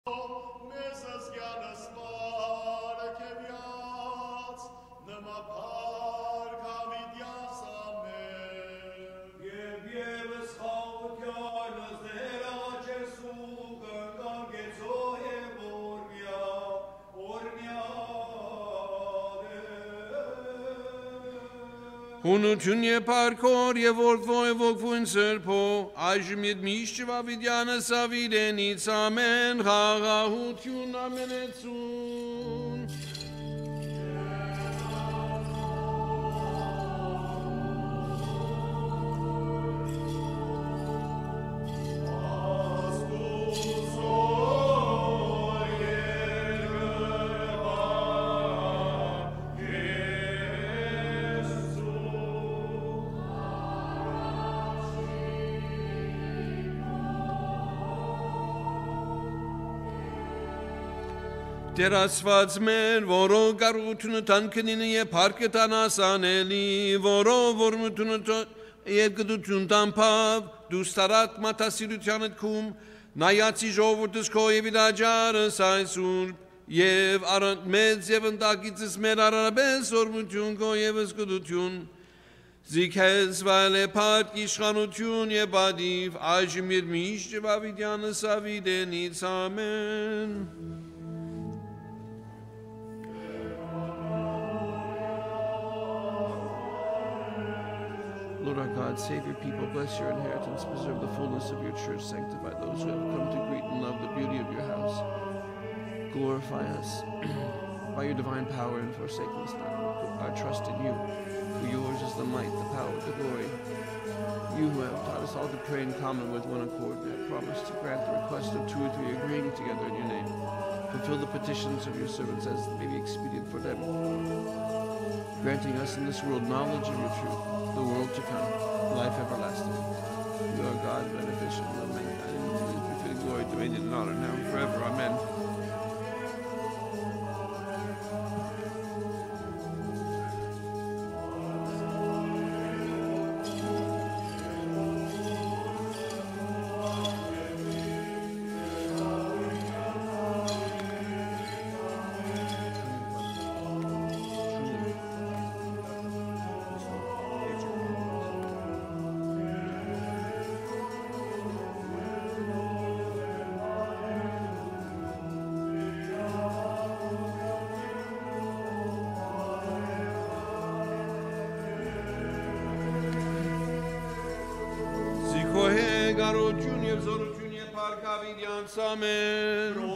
Hunutun je parkor je vortvoj vokvun serpo, ajmid mishva vidyana savidenit amen, ha hutun amenetsun. Der asvatsmen voro garutun tankenine ye parketan asaneli voro vormutun evgdutun tampav dustarat matasirutyanet kum nayatsi jovurtus koevidajar saisur yev arant med zevendagits mer arabes ormutun koevs gudutun zikhes vale part ishranutun ye badiv ajmir mish vavidyan savidenit amen. Lord our God, save your people, bless your inheritance, preserve the fullness of your church, sanctify those who have come to greet and love the beauty of your house. Glorify us by your divine power and forsake us not our trust in you. For yours is the might, the power, the glory. You who have taught us all to pray in common with one accord, have promised to grant the request of 2 or 3 agreeing together in your name. Fulfill the petitions of your servants as may be expedient for them, granting us in this world knowledge of your truth, the world to come, life everlasting. You are God, beneficent, and mankind, and befitting glory, dominion, and honor, now and forever. Amen. Amen.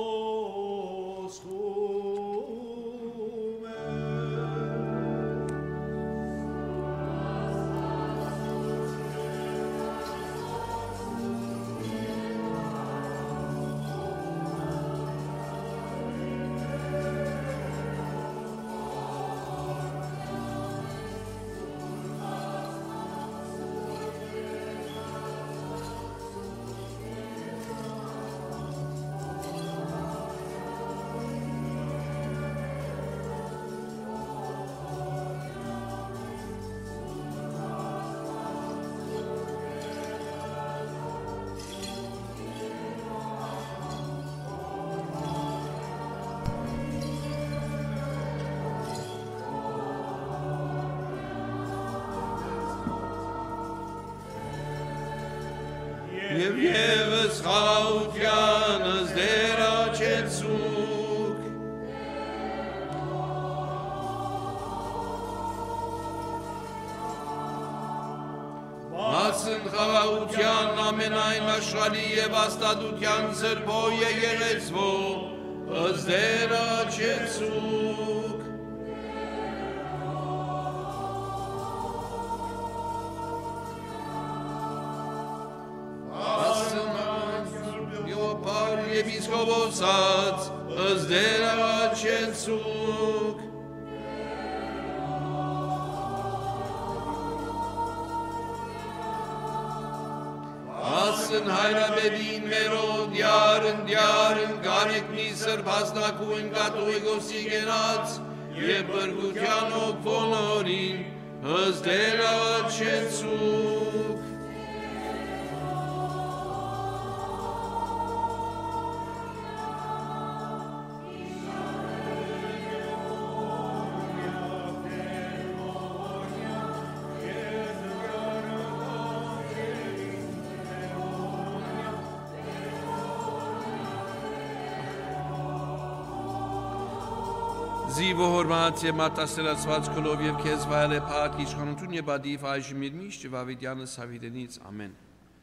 Jevjeves chautjanas dera chetsuk. Masen chautjan amenain mashali evastadutjan serpo yegeretzvo az dera chetsuk. Episkopos az dera chetsuk. Asen haira bevin merod yaren garek niser pasnakuin gatoigos igenats yepergutyanok vonorin az dera chetsuk. Զիվ ու հորմած և մատասերացված քոլով և քեզ վայել է փակ իշխանություն և բադիվ այժմ իր միշտ և ավետյանս հավիտենից, ամեն։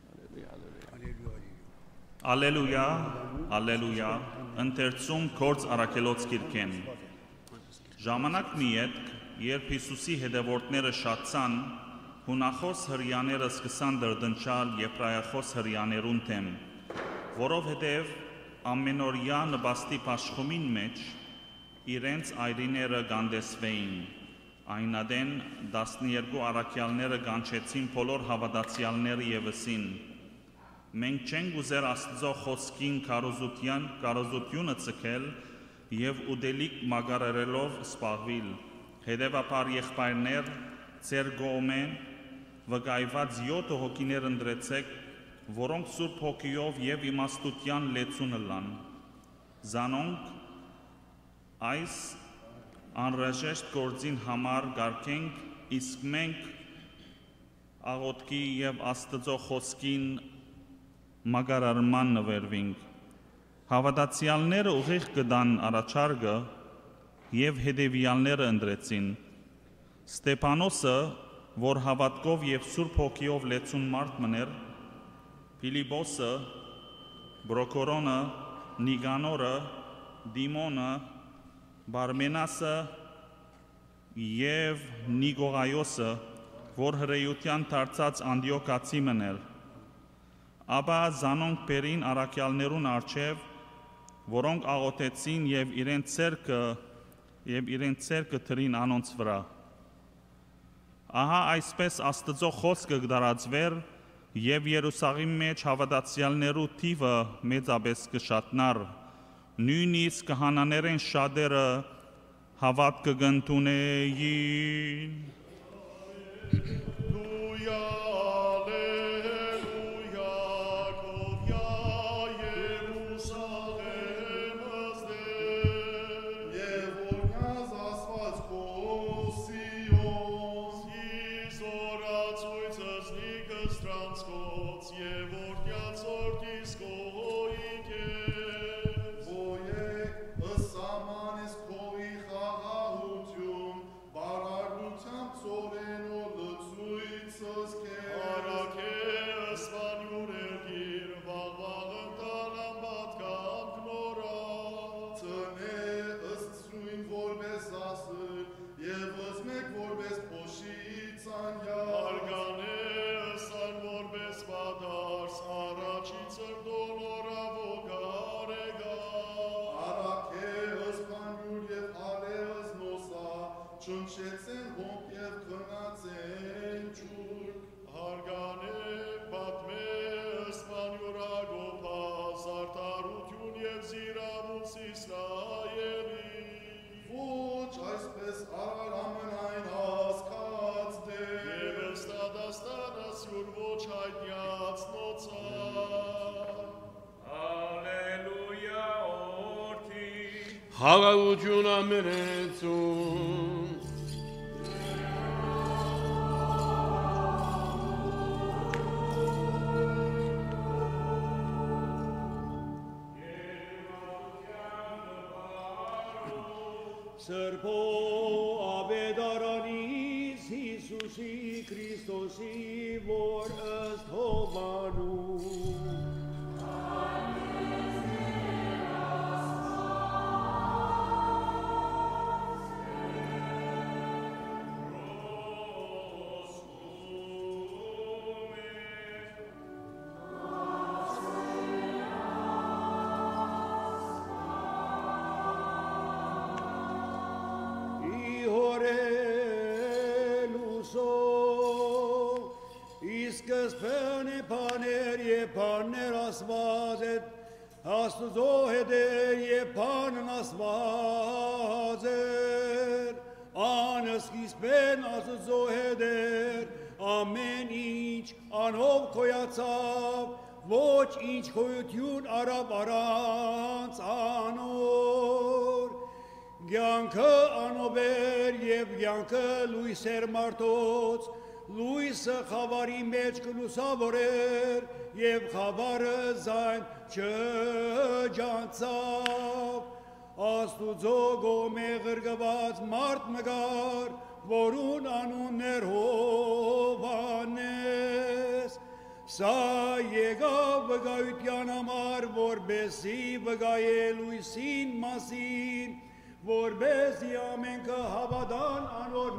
Ալելույա, ալելույա, ընթերցում Գործ Առաքելոց գիրքեն։ Ժամանակ մի ետք, երբ Հիսուսի հետևորդները շատցան, հունախոս հրյաները սկսան դրդնչալ եբրայախոս հրյաներուն թեմ, որովհետև ամենօրյա նպաստի պաշխումին մեջ իրենց այրիները գանդեսվեին, այնադեն 12 առաքյալները կանչեցին բոլոր հավատացյալները ևսին, մենք չենք ուզեր Աստծո խոսքին կարոզությունը ցկել և ուդելիք մագարերելով սպաղվիլ, հետևաբար եղբայրներ, ձեր գոմեն վկայված 7 հոգիներ ընտրեցեք, որոնք Սուրբ Հոգիով և իմաստության լեցուն լան, զանոնք այս անհրաժեշտ գործին համար կարգենք, իսկ մենք աղոթքի և Աստծո խոսքին մագարարման նվերվենք։ Հավատացյալները ուղիղ կդան առաջարկը և հետևյալները ընտրեցին. Ստեփանոսը, որ հավատքով և Սուրբ Հոգիով լեցուն մարդ մներ, Փիլիպոսը, Բրոկորոնը, Նիկանորը, Դիմոնը, Բարմենասը և Նիկողայոսը, որ հրեության դարձած Անդիոքացի մներ, ապա զանոնք բերին առաքյալներուն առջև, որոնք աղոթեցին և իրենց ցերկը դրին անոնց վրա։ Ահա այսպես Աստծո խոսքը կդարածվեր և Երուսաղեմի մեջ հավատացյալներու թիվը մեծապես կշատնար, նույնիսկ քահանաներեն շատերը հավատքը կընդունեին։ Հաղաղություն ամենեցում Սրբո աբեդարանից Հիսուսի Քրիստոսի, որ ըստ Հովանու Բաներ ասված է, Աստուծո հետեր և բանն ասված էր, անսկիզբեն Աստուծո հետեր, ամեն ինչ անով քոյացավ, ոչ ինչ քոյություն արավ առանց անոր, կյանքը անով էր և կյանքը լույս էր մարդոց, լույսը խավարի մեջ կլուսավորեր և խավարը զայն չջանցավ, Աստուծո գոմե ղրգված մարդ մգար, որուն անուններ Հովանես, սա եկավ վգայության համար, որբեսի վգայելույսին մասին, որբեսի ամենքը հավատան անոր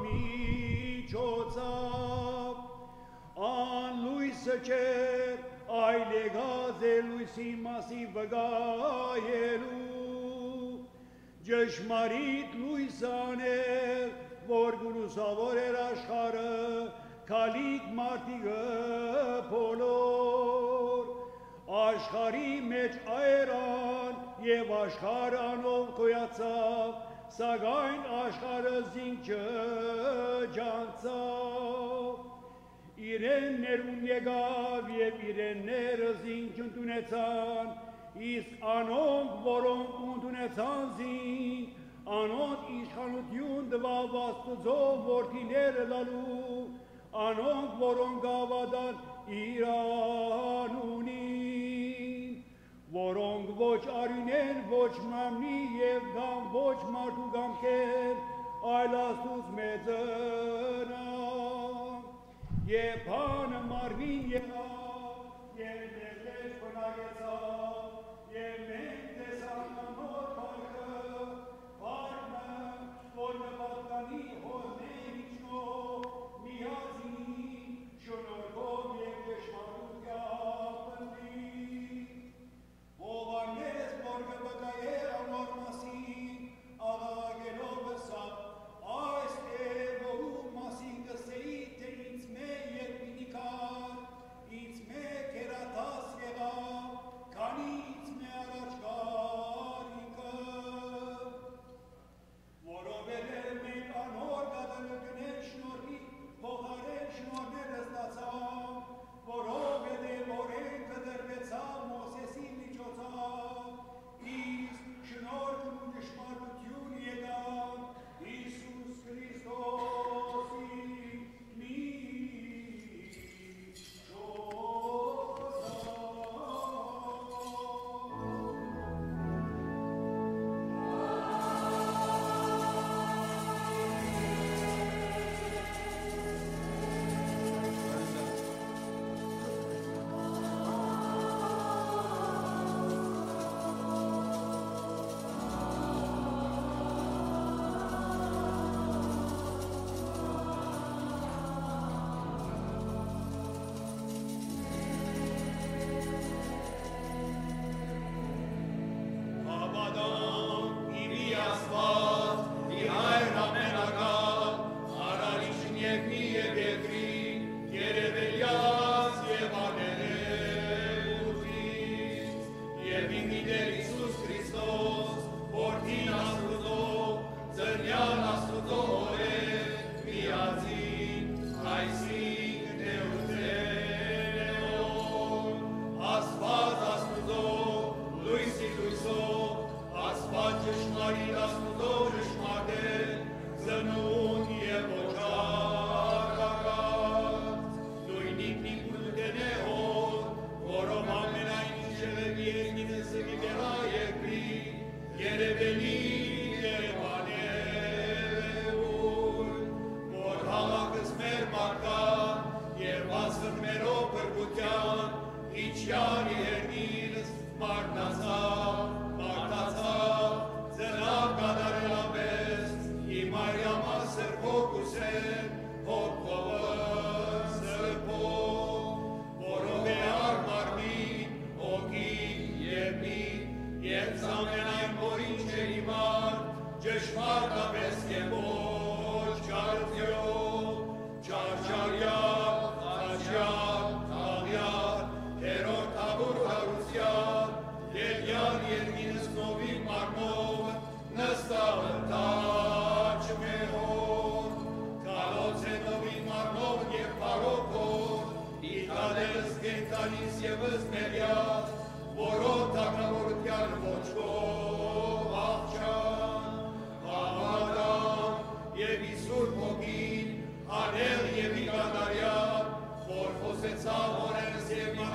միջոցավ, ան լույսը չէր, այլ եկած է լույսի մասի վգայելու, ճշմարիտ լույս անել, որ գունուսավոր էր աշխարը, քալիք մարդիկը բոլոր, աշխարի մեջ այրան և աշխարը անով կոյացավ, սակայն աշխարը զինք չջանցավ, իրեն ներուն եկավ և իրենները զինք ընդունեցան, իսկ անոնք, որոնք ընդունեցան զինք, անոնք իշխանություն տվավ Աստուծո որդիները լալու, անոնք, որոնք հավատան իր անունին, որոնք ոչ արյունեն, ոչ մամնի և գամ ոչ մարդու գամքեն, այլ Աստուծ մեծնան, և բանը մարմին եղավ, և ներլեջ բնագեցավ, և մենք տեսանք անոր փառքը, փառքը, որ նպատկանի հորնեն իջնով, միածին, շնորհով և դժվարությամբ պնդի, Հովանես, որ կվկայեր անոր մասին, աղաղակելով վսավ, այս է, որում մասին կսեի, թե ինձ մե երկմինի կար, ինձ մե կերատաս եղավ, քանի ինձ մե առաջ կար ինքը, որովհետև մենք անոր գադալությունեն շնորհի փոխարեն շնորհները ստացավ, որովհետև օրենքը դրվեցավ Մովսեսի միջոցով, իսկ շնորհն ու ճշմարտություն եկավ Հիսուս Քրիստոսի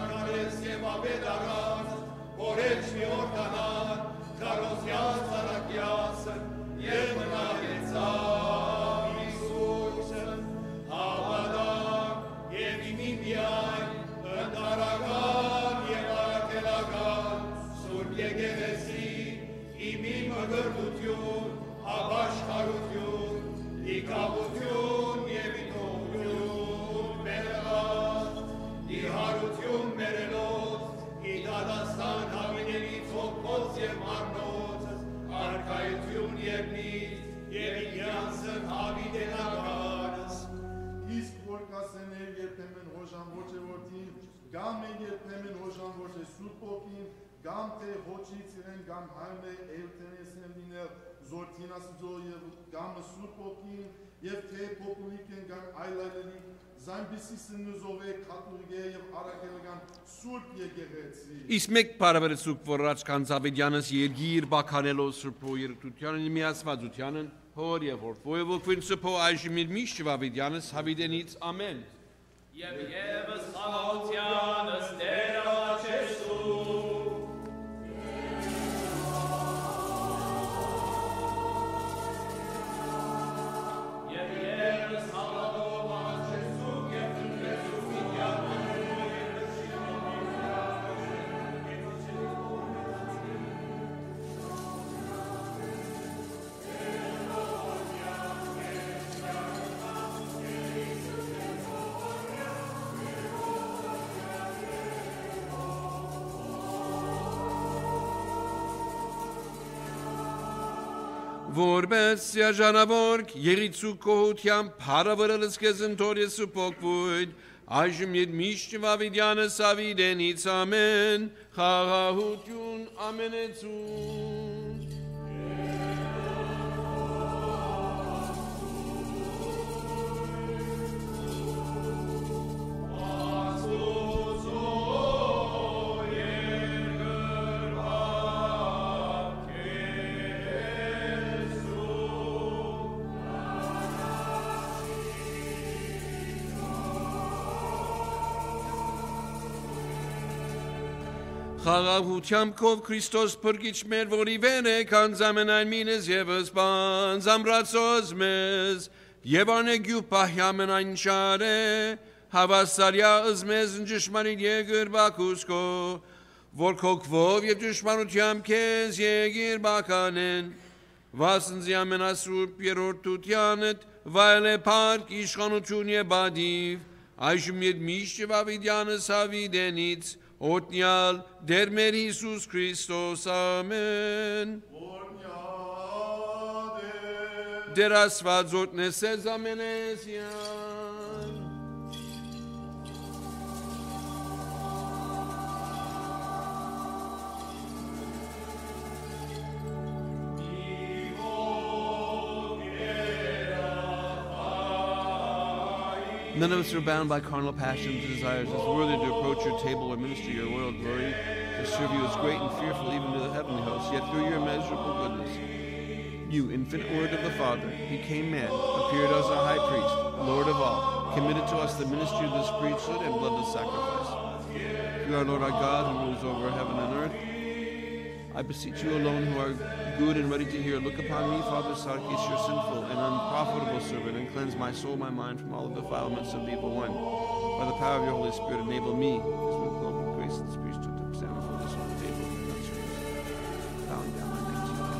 Orech mi ortanan, Carlos Yaz, Arakia, կրտություն, ապաշխարություն, իկավություն և իտողություն մերեղած, իհարություն մերելոց, իտադաստան հավինենից հոգոց և մարնոցս, արկայություն և նից, և իյանսն հավիտենականս, իսկ որ կասեներ երբեմն հոժան ոչ է որդին, գամ է երբեմն հոժան ոչ է սուրբ ոգին, գամ թե հոչից իրեն գամ հայմ է էլտենեսեն լինել զորդին ասուձո և գամը սուրբ ոգին, և թե պոպուլիկ են գամ այլայլելի, զայնպիսի սնուզով է կաթուղիգե և արագելգան սուրբ եկեղեցի։ Իսկ մեկ բարավերցուկ որաչ կան Զավիդյանս երգիր բականելով սրբո երգտությանն միասվածությանն հոր և հորվո և ոգվին սրբո այժմ իր միշտ Զավիդյանս հավիդենից ամեն։ Եվ ևս խաղաղությանս Տեր աչեսու Որպես սյաժանավորք եղիցու կողությամբ հարավրելս կեզնտոր ես ու պոկվույդ, այժմ ետ միշտ Վավիդյանս ավիդենից ամեն, խաղաղություն ամենեցուն։ Խաղաղությամբ կով Քրիստոս պրգիչ մեր, որի վեր է կանձամենայն մինս եվս բան, զամրացոզ մեզ, և անեգյու պահյամն այն շար է, հավասարյա ըզմեզ նջշմանին եգր բակուսկո, որ կոքվով և ճշմանությամբ կեզ եգիր բականեն, վասնձի ամենասուրբ երորդությանդ, վայլ է պարկ իշխանություն և բադիվ, այժմ ետ միշտ Վավիդյանս հավիդենից, Օտնյալ դեր մեր Հիսուս Քրիստոս, ամեն։ Դեր ասված օտնեսես ամենեսյան։ None of us are bound by carnal passions and desires, as worthy to approach your table or minister your royal glory, to serve you as great and fearful even to the heavenly hosts, yet through your immeasurable goodness, you, infinite Word of the Father, became man, appeared as our high priest, Lord of all, committed to us the ministry of this priesthood and bloodless sacrifice. You are Lord our God, who rules over heaven and earth. I beseech you alone, who are good and ready to hear, look upon me, Father Sarkis, your sinful and unprofitable servant, and cleanse my soul, my mind from all the defilements of the evil one. By the power of your Holy Spirit, enable me, as with global grace and priesthood, to stand before this holy table and not service, bowing down my knees and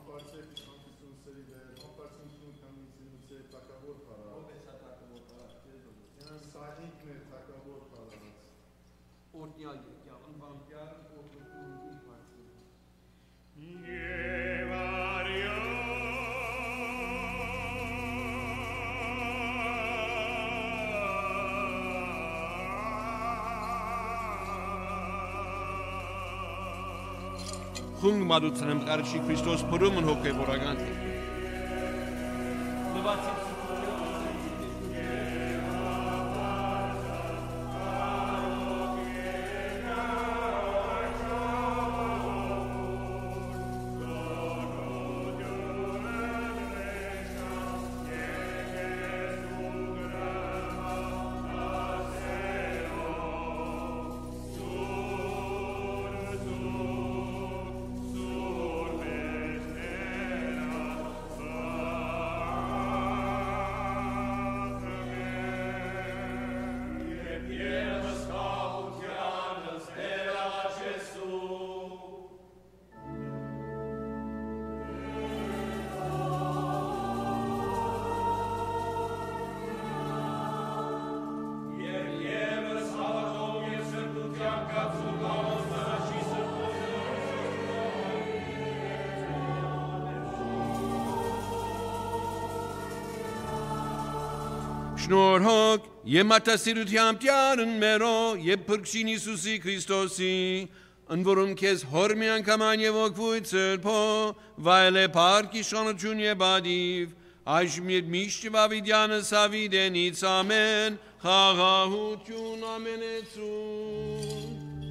Ամբարձեք Իշխանություն սերիվեր, ամբարձություն կամիցինուցե տակավոր պարած։ Սա ինքն է տակավոր պարած։ Օրդյալ եկյալ, ընվանտյալ, օրդություն իպարցին։ Խունգ մատուցնեմ կարչի Քրիստոս փրումն հոգևորական։ Բվացիք Շնորհակ եւ մատասիրությամբ տյարն մերո եւ փրկշին Հիսուսի Քրիստոսի ընորում քեզ հոր մի անգաման եւ ոգվույցր փո վայլե парքի շանություն եւ բադիվ այժմ միշտ վավիդյանը սավիդենից ամեն խաղաղություն ամենեցու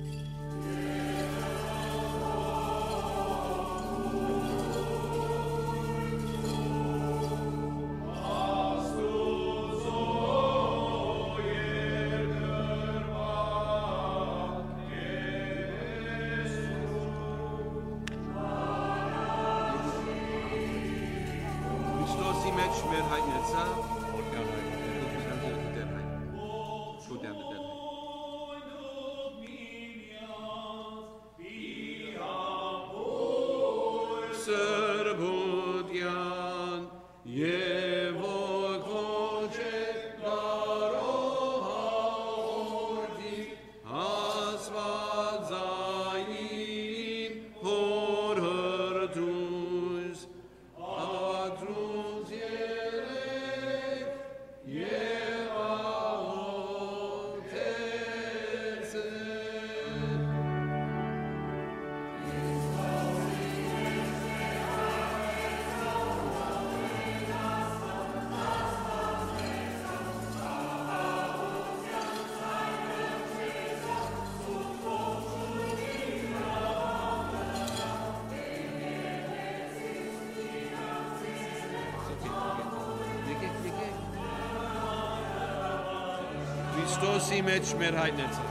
Քրիստոսի մեջ մեր հայտնեցը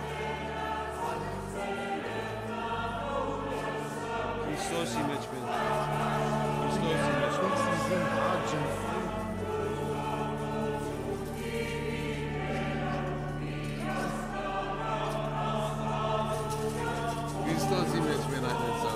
Քրիստոսի մեջ մեր Քրիստոսի մեջ Քրիստոսի մեջ մեր հայտնեցը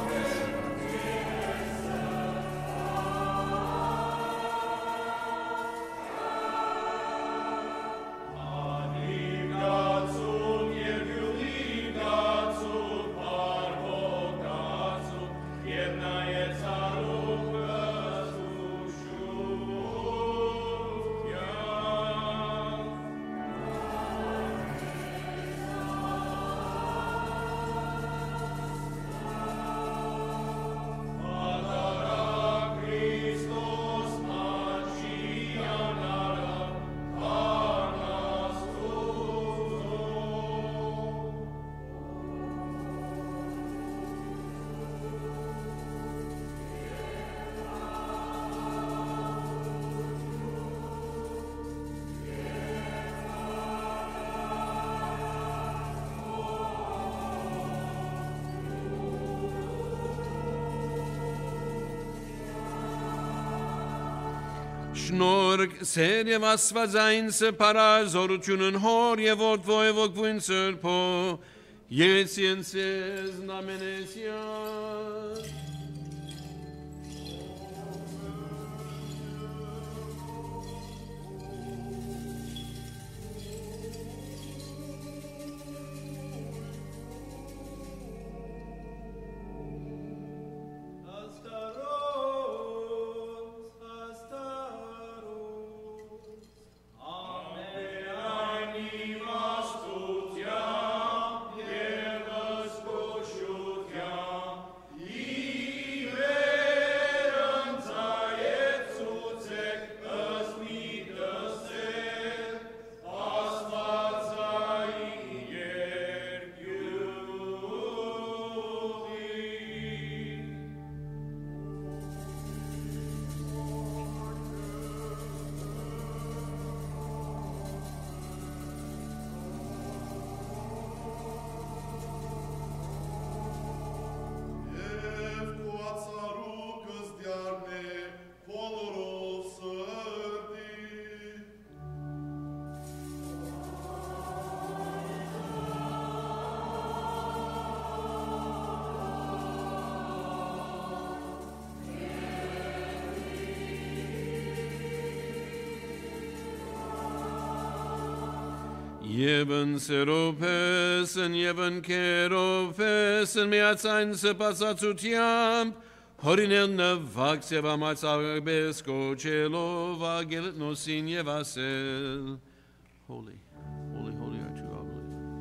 Շնորհք սեր եւ աստվածային սփարար զորությունն հոր եւ որդվո եւ ոգվույն սրբո Եսենցես նամենեսյան Yeben seropesen, yeben keropesen, miatzain sepasatutiam, horinel nevax yevamats arbesko chelova gelet nosin yevasel. Holy, holy, holy are you, our Lord.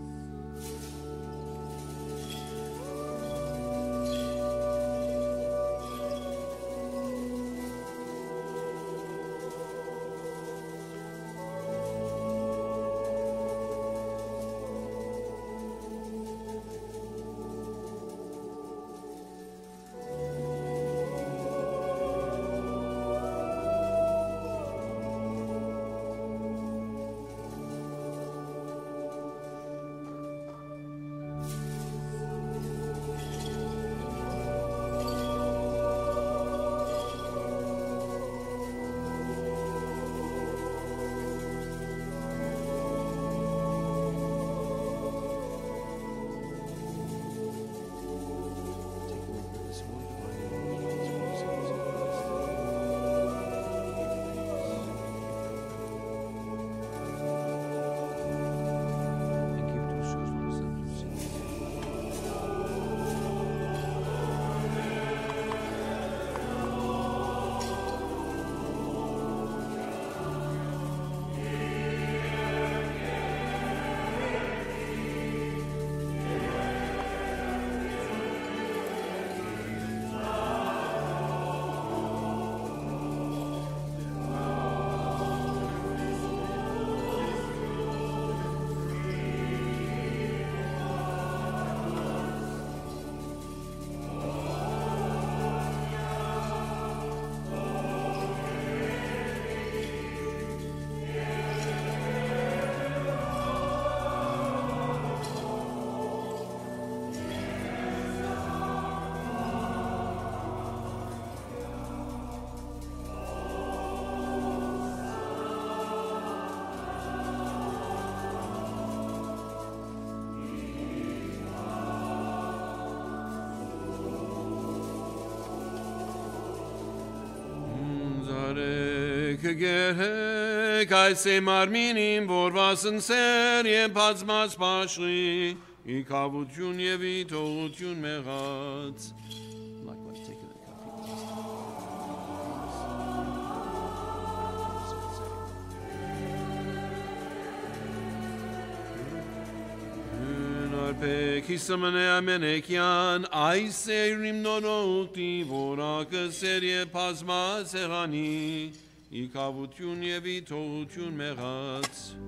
Gerek ayse marminim vorvasen seriem pazmas pashri ikavutun yevitotun merat. Likewise taken the Arpe kisamane amenekian ayse rimnonoti voraka serie pazma serani. Ikavutun yevitotun merat.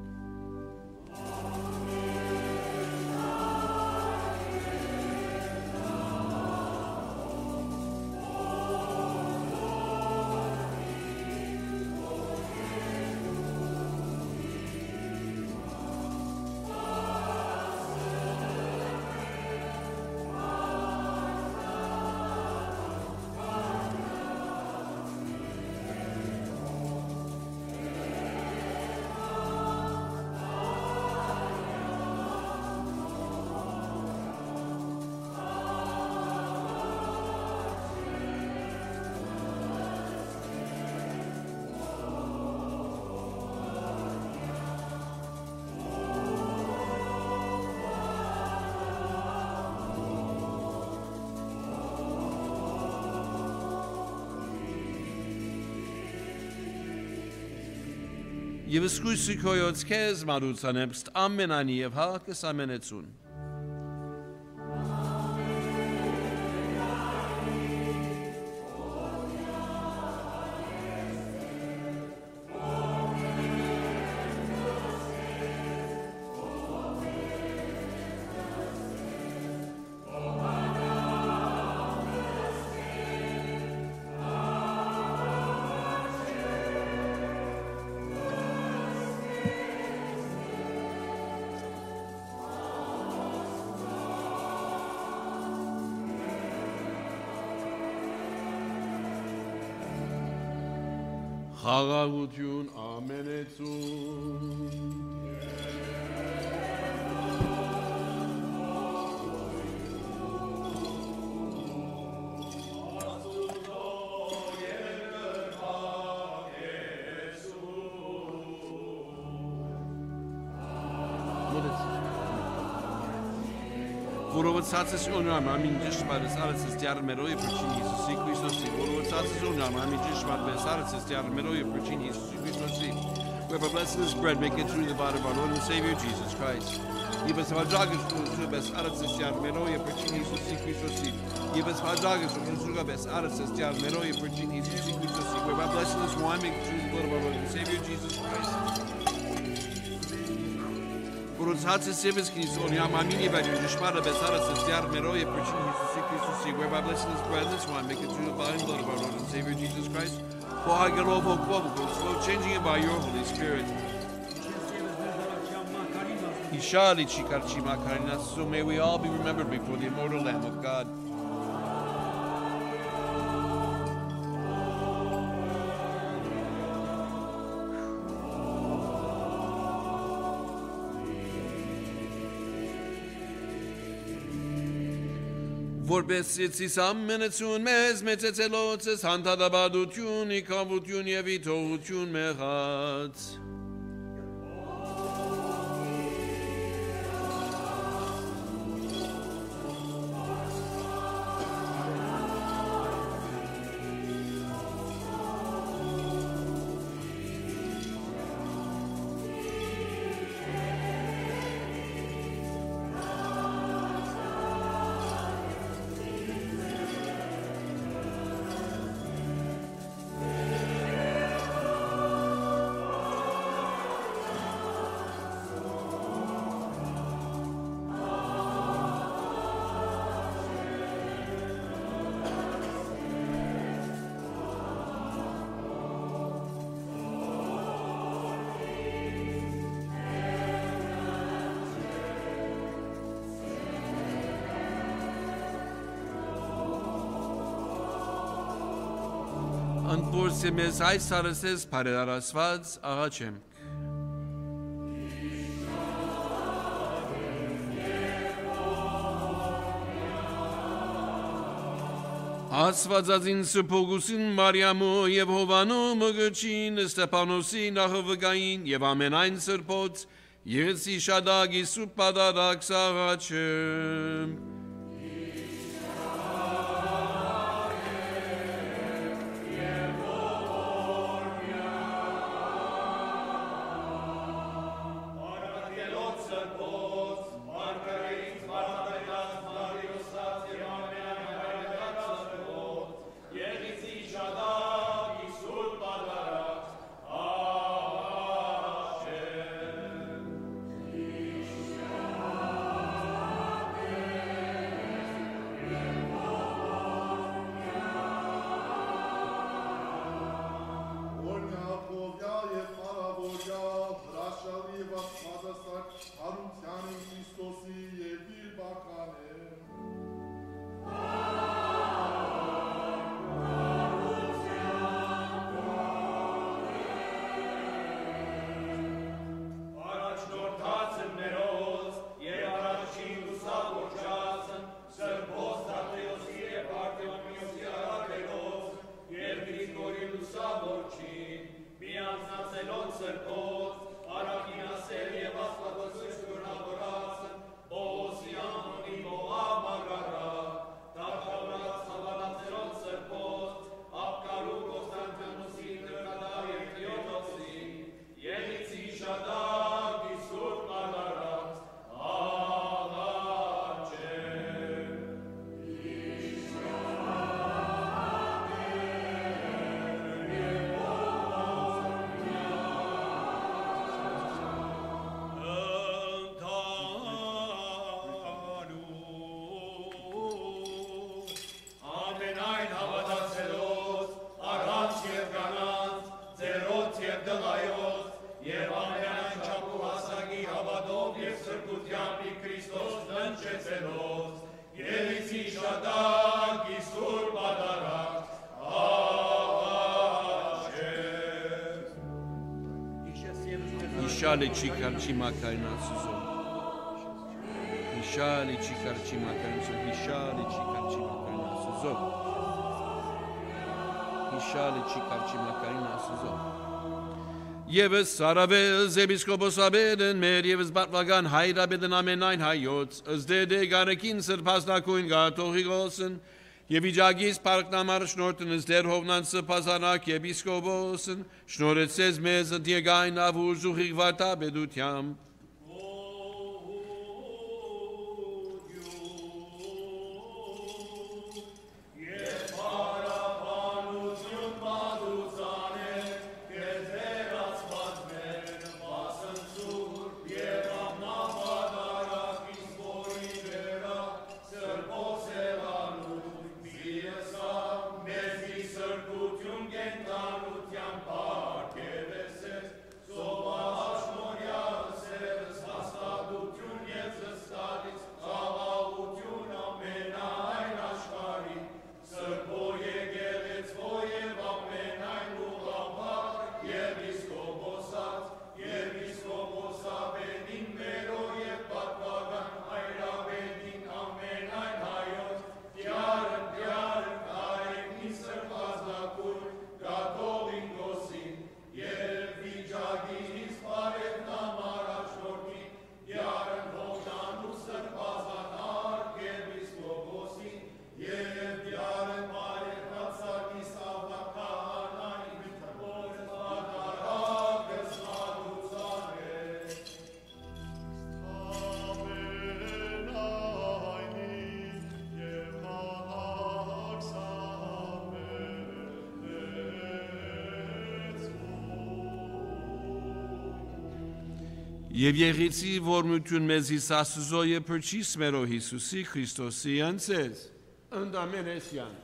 Jevskrusi kojots kez marutsanebst ammenani evhalkes amenetsun. Chagavutun amenetsun. Воровацацис онам, амин дишмар сарацис тиармерои причини Иисуси Христоси. Воровацацis onam, амин дишмар сарацис тиармерои причини Иисуси Христоси. Whoever blesses this bread, make it through the body of our Lord and Savior Jesus Christ. Ibas vajagas bes aracis tиармерои причини Иисуси Христоси. Ibas vajagas bes aracis tиармерои причини Иисуси Христоси. Whoever blesses this wine, make it through the blood of our Lord and Savior Jesus Christ. Воровацацис севес Христос онам, амин ибадю дишмар сарацис тиармерои причини Иисуси Христоси. Whoever blesses this bread, this wine, make it through the body and blood of our Lord and Savior Jesus Christ. Slow changing it by your Holy Spirit. So may we all be remembered before the immortal Lamb of God. Vorbessit si sammenetsun mes metetzelotses hantadabadutun ikavutun yevitotun mehat. Անփորձեմես այս արսես բարերարասված աղաչեմ։ Աստվածածին Սփոգուսին Մարիամու եւ Հովանու Մգչին Ստեփանոսի Նախվգային եւ ամենայն սրբոց Եղեցի Շադագի Սուրբ Պատարագ աղաչեմ։ Ishale chikarchi makarina suzo. Ishale chikarchi makarina suzo. Ishale chikarchi makarina suzo. Ishale chikarchi makarina suzo. Եվս սարավել զեպիսկոպոսաբերն մեր եվս բատվական հայրաբեդն ամենայն հայոց, ըզդեդե գարեկին սրպասնակույն գատողի գոսն, եւ իջագիս պարկնամար շնորհտն ըզդեր հովնան սպասանակ եպիսկոպոսն, շնորհեցես մեզ դիեգայն ավուր զուխիղ վարտաբեդությամբ, Եվ եղեցի, որ մություն մեզիս ասուզոյը պրչիս մերո Հիսուսի Քրիստոսի անցես, ընդամեն էսյան։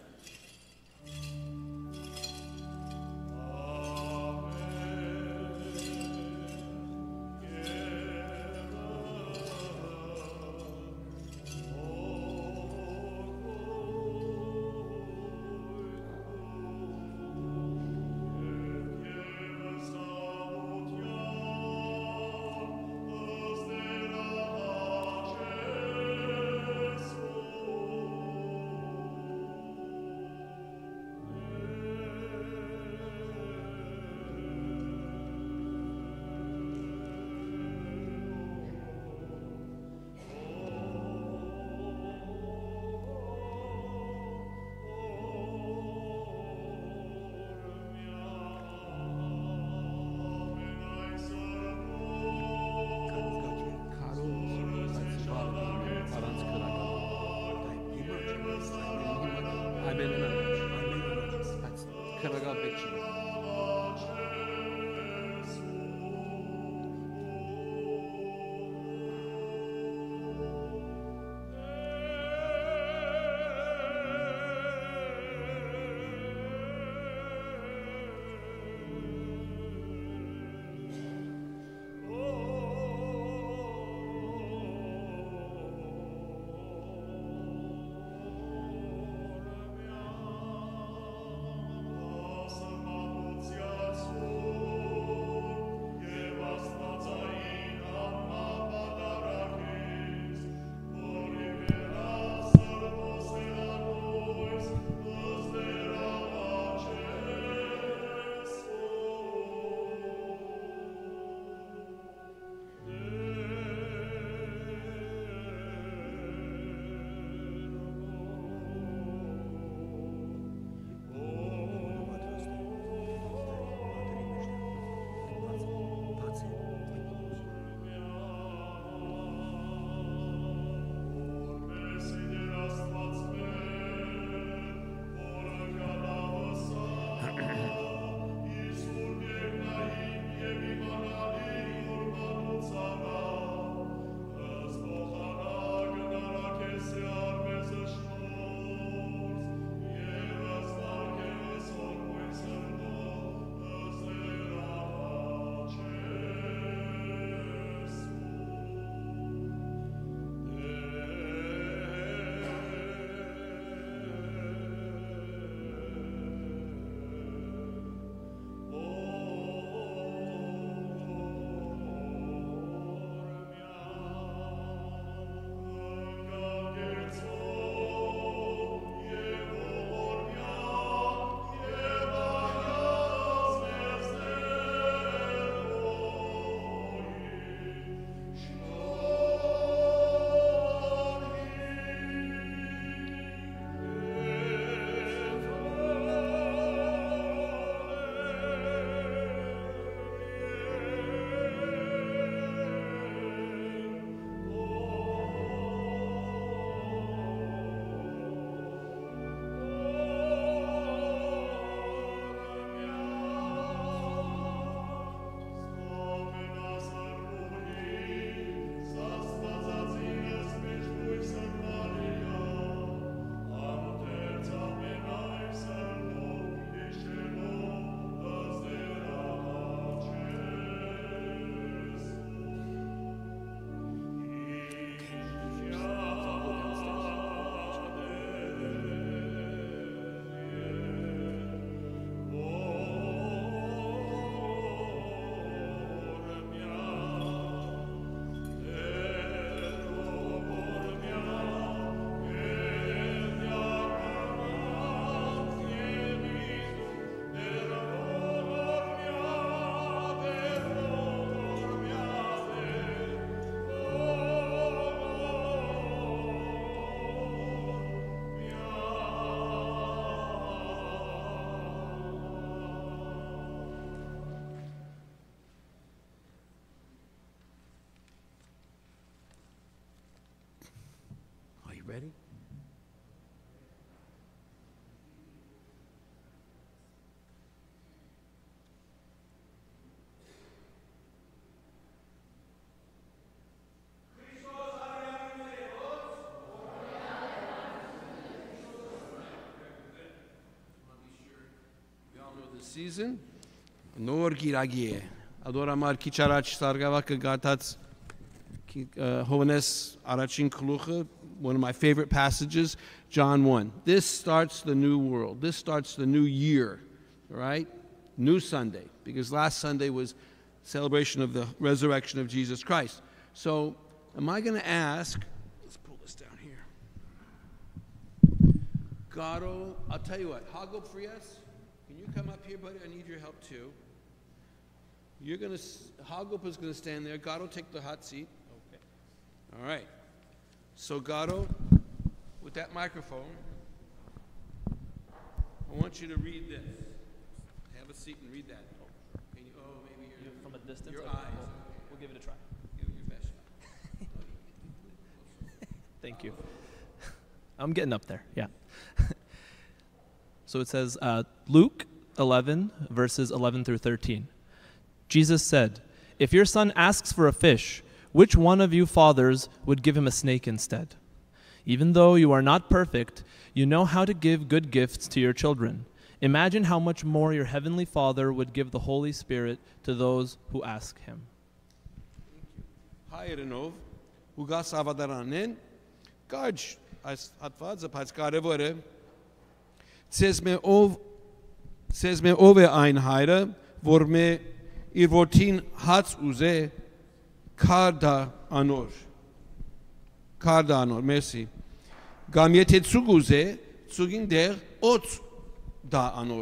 Ready? We all know this season. Nor giragie. Adora mar kicharach sargavaka gatats Hovanes Arachin Klucha, one of my favorite passages, John 1. This starts the new world. This starts the new year, right? New Sunday, because last Sunday was celebration of the resurrection of Jesus Christ. So, am I going to ask, let's pull this down here. Garo, I'll tell you what, Hagop Frias, can you come up here, buddy? I need your help too. You're going to, Hagop is going to stand there. Garo, take the hot seat. All right. So, Garo, with that microphone, I want you to read this. Have a seat and read that. Can you, maybe you're from a distance. your Okay, eyes. We'll give it a try. Give it your best shot. Thank you. I'm getting up there. Yeah. So it says Luke 11 verses 11 through 13. Jesus said, "If your son asks for a fish, which one of you fathers would give him a snake instead? Even though you are not perfect, you know how to give good gifts to your children. Imagine how much more your heavenly Father would give the Holy Spirit to those who ask him." Hi, Renov. Ugas avadaranen. Kaj as atvad zapats karevore. Says me ove einheide, vor me ir vortin hats uze. Karda anor. Merci. Gam yete zuguze, zugin der ot da anor.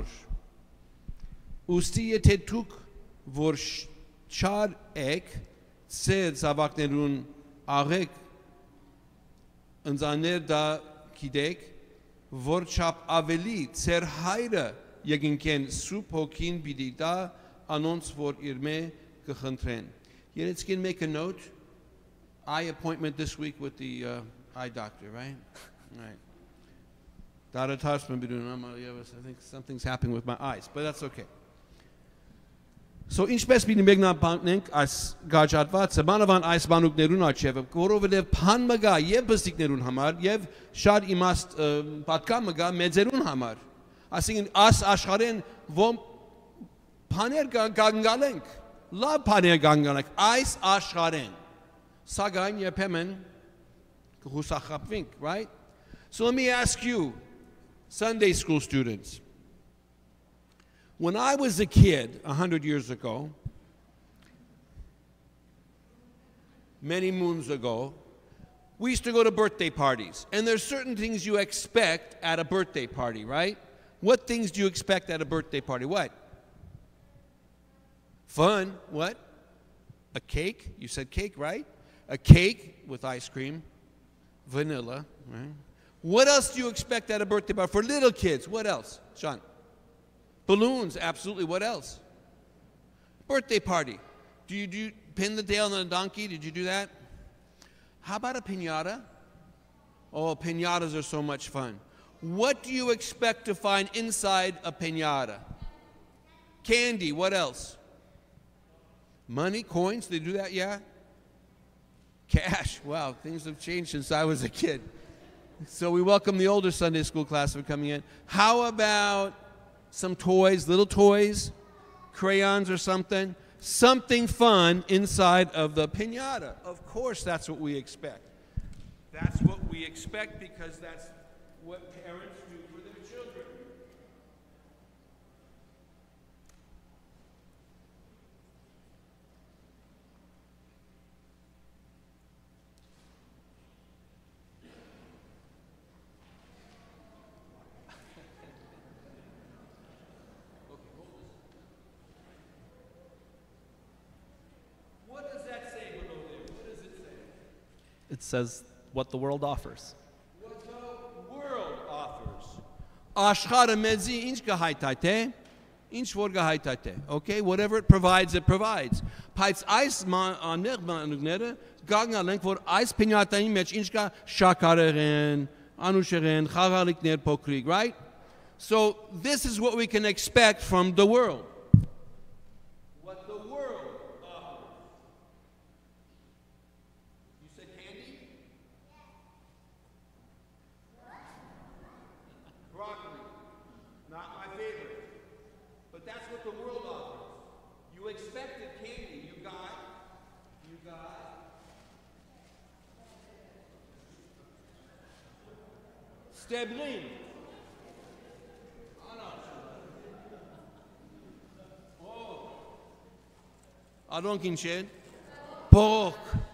Usti yete tuk vor char ek, se zavaknerun arek, înzaner da kidek, vor chap aveli, cer haire, yeginken supokin bidida, anons vor irme gechentren. Yeah, let's make a note. Eye appointment this week with the eye doctor, right? All right. I think something's happening with my eyes, but that's okay. So, in spesbini megna pantnink as gajatvat, semanavan ice banuk nerun archev, gorovedev panmaga, yev basik nerun hamar, yev shad imast patkamaga, medzerun hamar. I think as asharen vom paner gangalenk. La paner gangalenk, ice asharen. Sagain yepemen, kuhusachapvink, right? So let me ask you, Sunday school students. When I was a kid, 100 years ago, many moons ago, we used to go to birthday parties. And there's certain things you expect at a birthday party, right? What things do you expect at a birthday party? What? Fun. What? A cake. You said cake, right? A cake with ice cream, vanilla, right? What else do you expect at a birthday party? For little kids, what else? Sean? Balloons, absolutely. What else? Birthday party. Do you pin the tail on a donkey? Did you do that? How about a piñata? Oh, piñatas are so much fun. What do you expect to find inside a piñata? Candy. What else? Money, coins. They do that, yeah? Cash. Wow, things have changed since I was a kid. So we welcome the older Sunday school class for coming in. How about some toys, little toys, crayons or something? Something fun inside of the piñata. Of course, that's what we expect. That's what we expect because that's what parents do for their children. It says what the world offers. What the world offers. Աշխարհը մեզի ինչ կհայթայթե, Ինչ որ գահայտայտ է, okay? Whatever it provides, it provides. Բայց այս անեղ մանուկները գագնալ ենք, որ այս պինյատային մեջ ինչ կա շաքարեղեն, անուշեղեն, խաղալիքներ փոքրիկ, right? So this is what we can expect from the world. What the world offers. You said candy? Broccoli. Not my favorite. But that's what the world offers. You expected candy. You got. Stebling. Adonkin shed. Pork.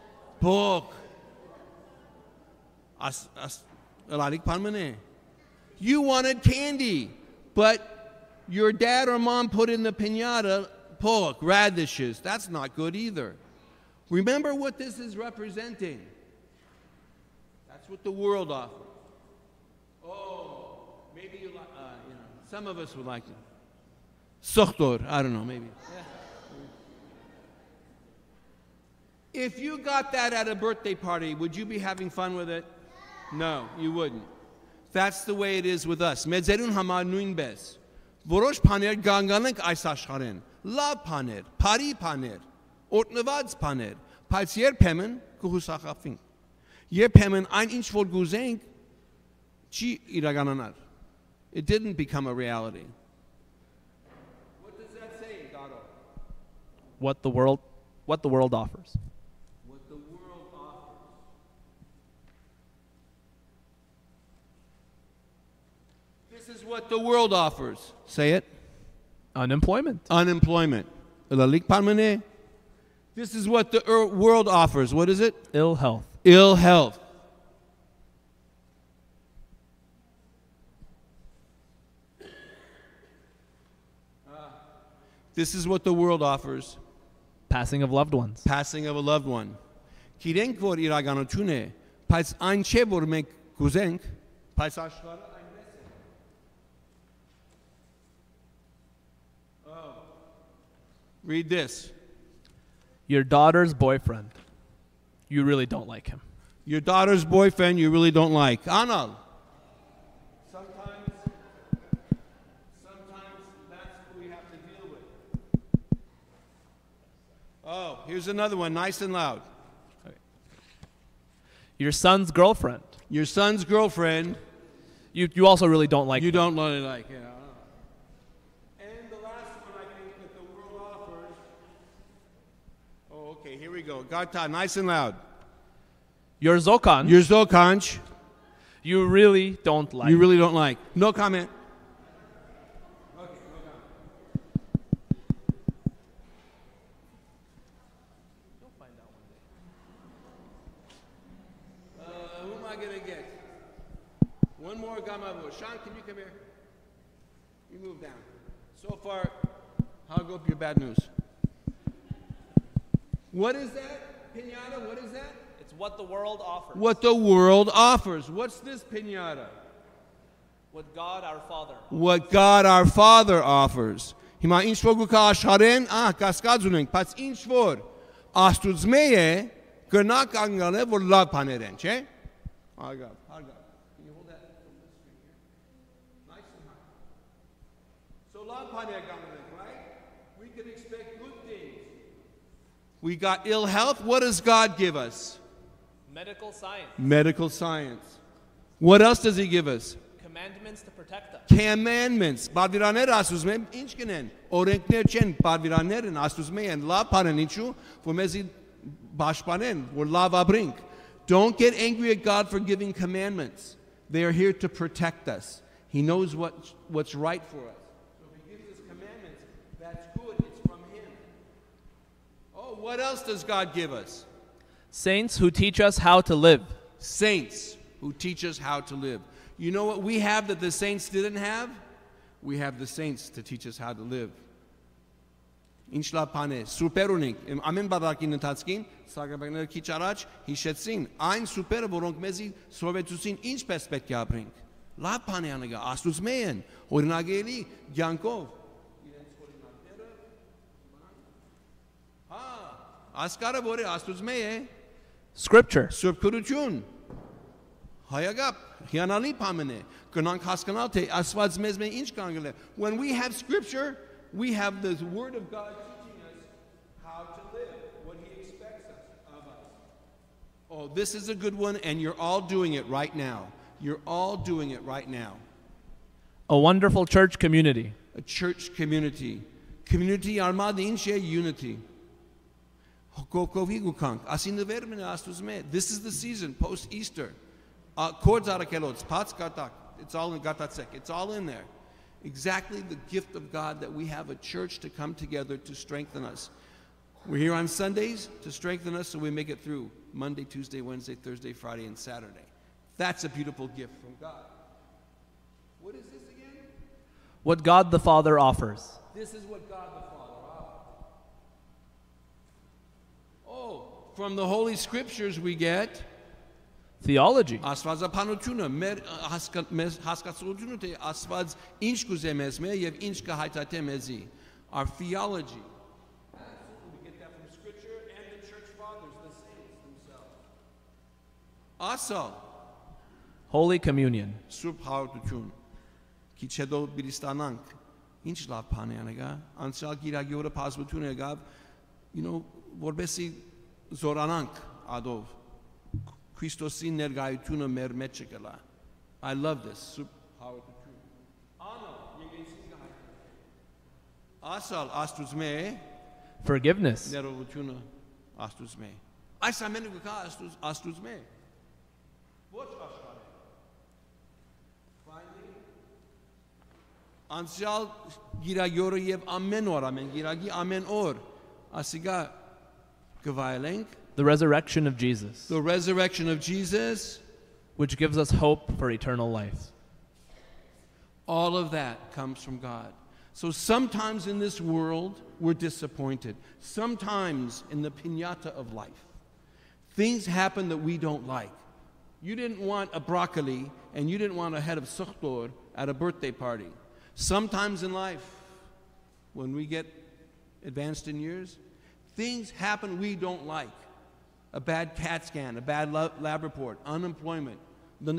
You wanted candy, but your dad or mom put in the piñata pork, radishes. That's not good either. Remember what this is representing. That's what the world offers. Oh, maybe you like, some of us would like it. Sochtor, I don't know, maybe. If you got that at a birthday party, would you be having fun with it? No, you wouldn't. That's the way it is with us. Մեծերուն համար նույնպես։ Որոշ բաներ գանգանենք այս աշխարհեն։ Լավ բաներ, բարի բաներ, օրտնված բաներ, բայց երբեմն կհուսախաբվենք։ Երբեմն այն ինչ որ գուզենք չի իրականանալ. It didn't become a reality. What does that say, Garo? What the world offers. What the world offers. This is what the world offers. Say it. Unemployment. Unemployment. This is what the world offers. What is it? Ill health. Ill health. This is what the world offers. Passing of loved ones. Passing of a loved one. Գիտենք որ իրականություն է, բայց այն չէ որ մենք գուզենք, բայց աշխարհը այնպես է. Oh. Read this. Your daughter's boyfriend. You really don't like him. Your daughter's boyfriend you really don't like. Anal. Sometimes that's what we have to deal with. Oh, here's another one, nice and loud. Your son's girlfriend. Your son's girlfriend. You also really don't like. You don't really like. Yeah. And the last one I think that the world offers. Oh, okay. Here we go. Gata, nice and loud. Your zokan. Your zokanch. You really don't like. You really don't like. No comment. Okay, no comment. You'll find out one day. Who am I gonna get? One more gamavo. Sean, can you come here? You move down. So far, hug up your bad news. What is that? Piñata, what is that? It's what the world offers. What the world offers. What's this piñata? What God our Father. What God our Father offers. Հիմա ինչ որ գուկա աշխարհեն, կասկած ունենք, բայց ինչ որ Աստծուց է, կնա կանգնել է, որ լավ բաներ են, չէ՞։ Արգավ. Can you hold that? Nice and high. So love bhaner kangnek, right? We can expect good things. We got ill health. What does God give us? Medical science. Medical science. What else does He give us? Commandments to protect us. Commandments. Բարվիրաներ ասում եմ, ինչ կնեն։ Օրենքներ չեն, բարվիրաններ են, ասում են, լավ բան են, ինչու, որ մեզի բաշխանեն, որ լավ ապրենք. Don't get angry at God for giving commandments. They are here to protect us. He knows what's right for us. So if He gives us commandments, that's good. It's from Him. Oh, what else does God give us? Saints who teach us how to live. Saints who teach us how to live. You know what we have that the saints didn't have? We have the saints to teach us how to live. Ինչ լավ բան է, սուպեր ունենք, ամեն բادرակին ընթացքին, սակրապետները քիչ առաջ հիշեցին, այն սուպերը, որոնք մեզի սովետուսին ինչպես պետք է ապրենք։ Լավ բան է անագա, աստուծմե են, օրինագելի, գյանքով, իրենց Ասկարը որ է աստուծո մե է Scripture. Սուրբ քրություն հայագապ հիանալի բան է կնանք հասկանալ թե Աստված մեզ մե ինչ կանգնել է When we have scripture we have the word of God teaching us how to live what he expects of us Oh this is a good one and you're all doing it right now You're all doing it right now A wonderful church community. A church community Community armad ինչ է unity This is the season post Easter it's all in Gatatsek. It's all in there. Exactly the gift of God that we have a church to come together to strengthen us. We're here on Sundays to strengthen us so we make it through Monday, Tuesday, Wednesday, Thursday, Friday, and Saturday. That's a beautiful gift from God. What is this again? What God the Father offers. This is what God the Father offers. Oh, from the Holy Scriptures we get Theology. Աստվածապանությունը մեր հասկացությունը թե Աստված ինչ կուզե մեզ մե եւ ինչ կհայտարարի մեզի our theology we get that from scripture and the church fathers the saints themselves Asal Holy Communion. Սուրբ հարություն քիչ հետո բիստանանք ինչ լավ բան է անեգա անցյալ գիրագի օրը բազմություն եղավ որբեսի զորանանք ադով Քրիստոսի ներկայությունը մեր մեջ կգա I love this սուրբ հարություն Անո եկեցին ասալ աստուծո մե Forgiveness. ներողությունը աստուծո մե այս ամենը կա աստուծո մե ոչ աշխարհը Finally անցյալ գիրագյորը եւ ամեն օր ամեն գիրագի ամեն օր ասիգա գվայելենք The resurrection of Jesus. The resurrection of Jesus which gives us hope for eternal life. All of that comes from God. So sometimes in this world we're disappointed. Sometimes in the piñata of life things happen that we don't like. You didn't want a broccoli and you didn't want a head of sukhtor at a birthday party. Sometimes in life when we get advanced in years things happen we don't like. A bad CAT scan, a bad lab report, unemployment. But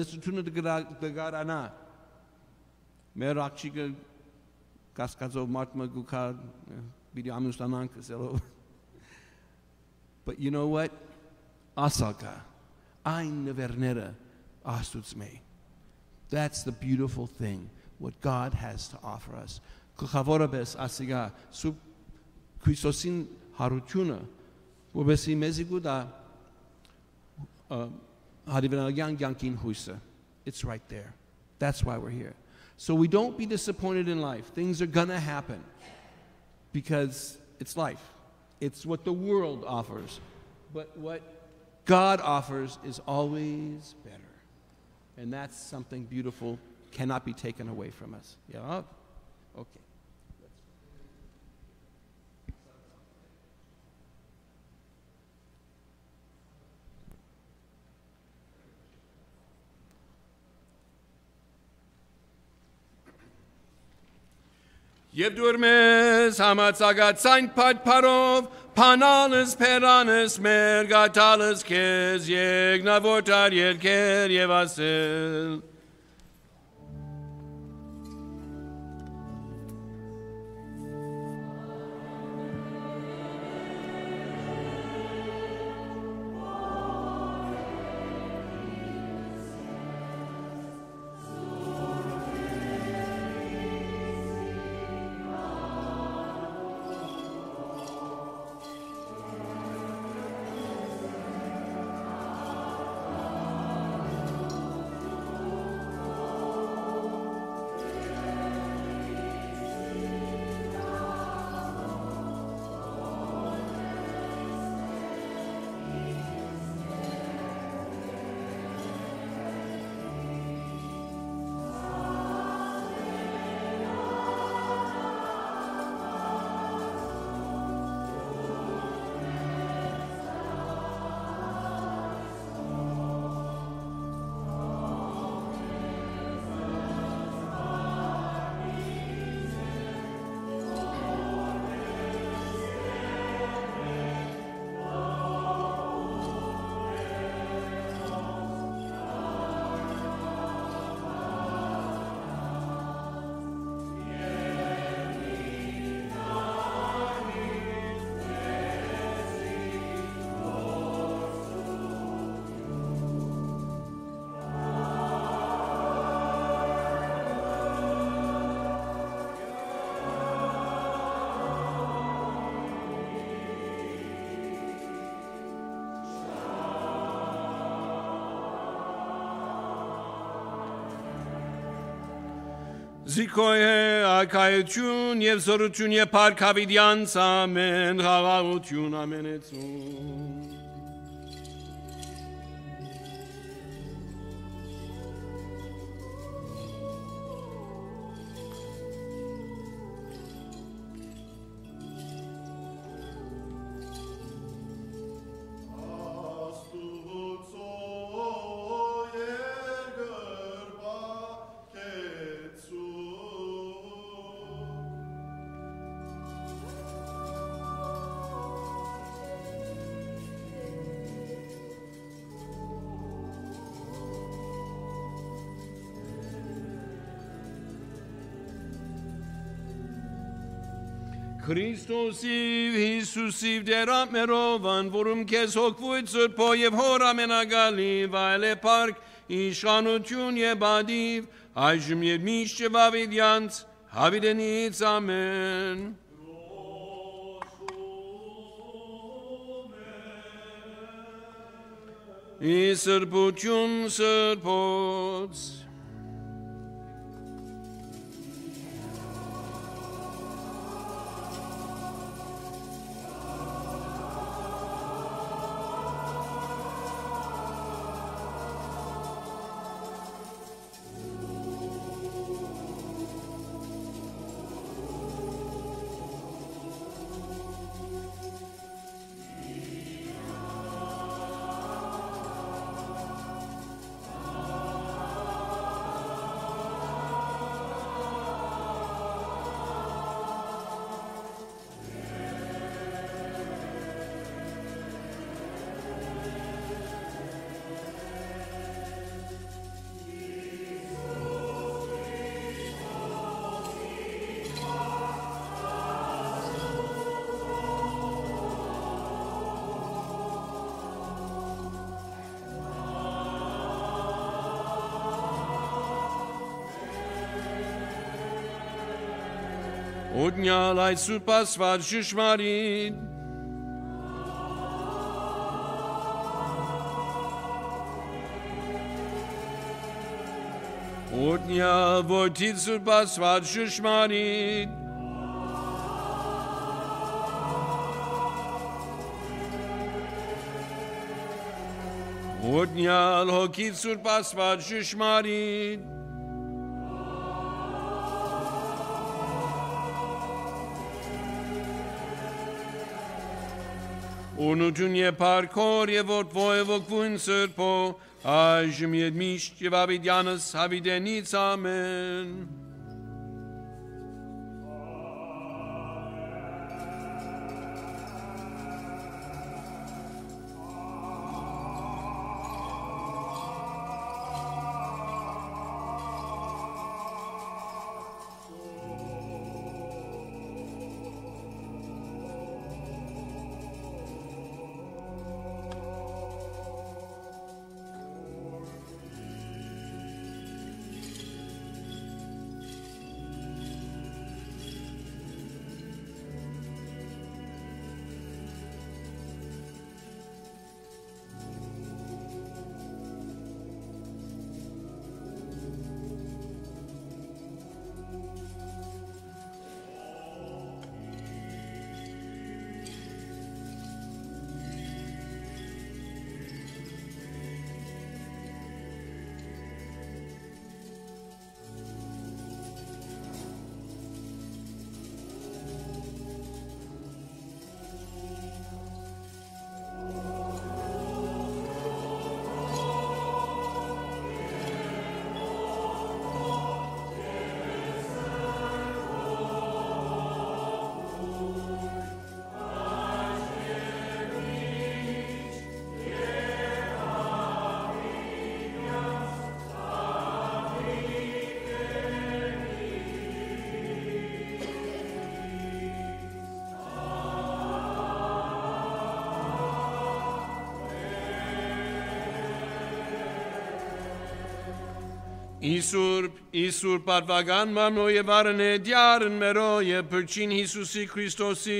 you know what? Asalka. That's the beautiful thing, what God has to offer us. Christosin harutuna. Որովհետև մեզի գուտա It's right there. That's why we're here. So we don't be disappointed in life. Things are gonna happen because it's life. It's what the world offers. But what God offers is always better. And that's something beautiful, cannot be taken away from us. Yeah? Okay. Եվ դուր մեզ համացագացայն պարով, պանանս պերանս մեր գատալս կեզ, եղնավոտար երկեր և ասել. Զիքոյ ակայություն եւ զորություն եւ փառքավիդյանց ամեն խաղաղություն ամենեցուն Քրիստոսիվ Հիսուսիվ դերամերովան, որում քեզ հոգվույթ սրբո եւ հոր ամենագալի վայել է պարկ, իշխանություն եւ ադիվ, այժմ եւ միշտ եւ ավիդյանց, հավիդենից ամեն։ Ի սրբություն սրբոց Օդնյալ այդ սուրբ ասված ճշմարիտ Օդնյալ որդիդ սուրբ ասված ճշմարիտ Օդնյալ հոգիդ սուրբ ասված ճշմարիտ Ունություն եւ փառքոր եւ որդվոյ ոգուն սրբո այժմ եւ միշտ եւ ավիդյանս հավիդենից ամեն Իսուր պատվական մամնո եւ արնե դյարն մերո եւ փրչին Հիսուսի Քրիստոսի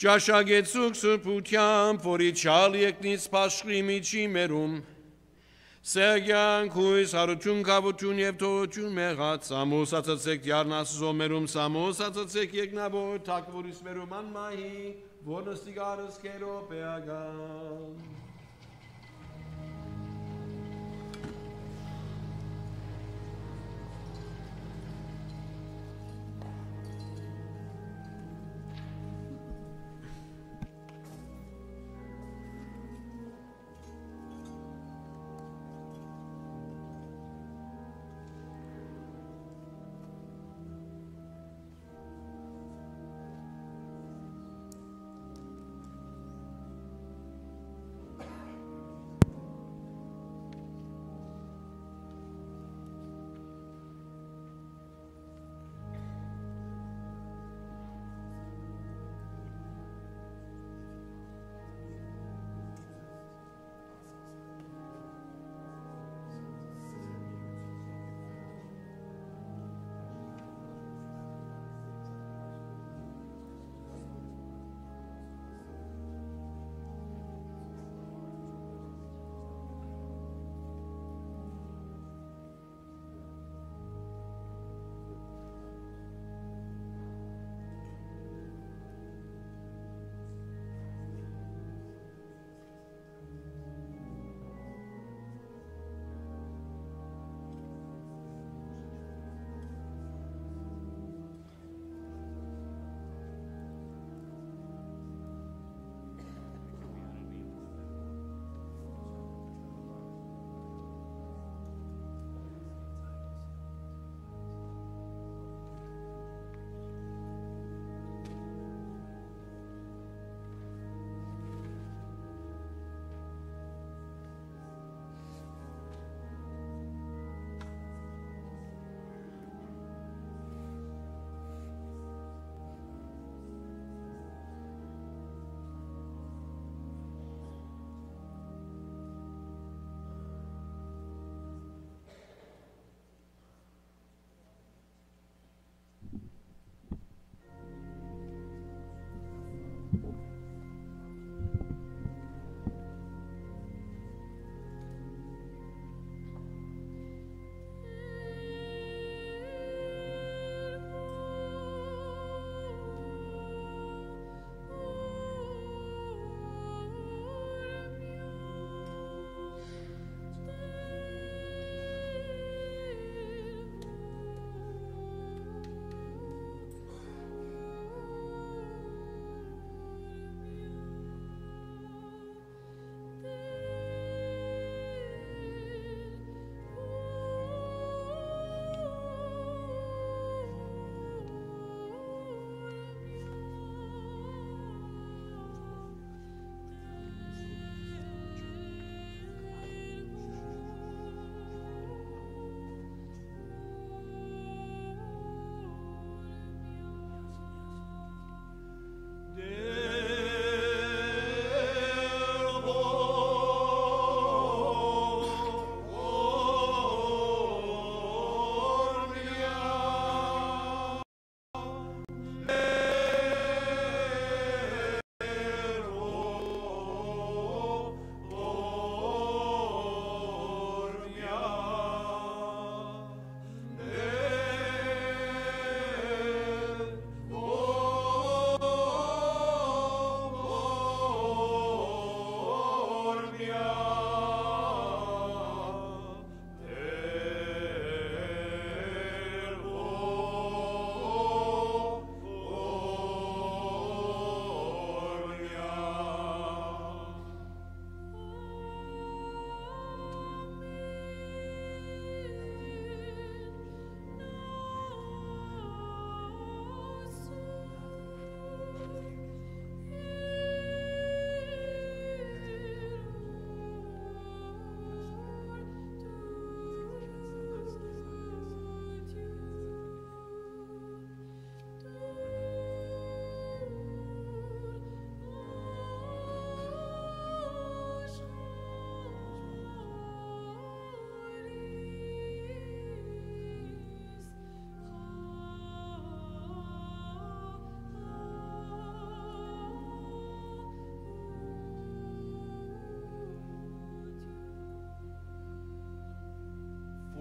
ճաշակեցուկ սրբությամբ, որի չալ եկնից պաշրի միջի մերում, Սեղյան քույս հարություն կավություն եւ թողություն մեղած սամոս ածածեք դյարնաս զոմերում սամոս ածածեք եկնավոր թակվորիս վերում անմահի որնստիգարս կերո պեագան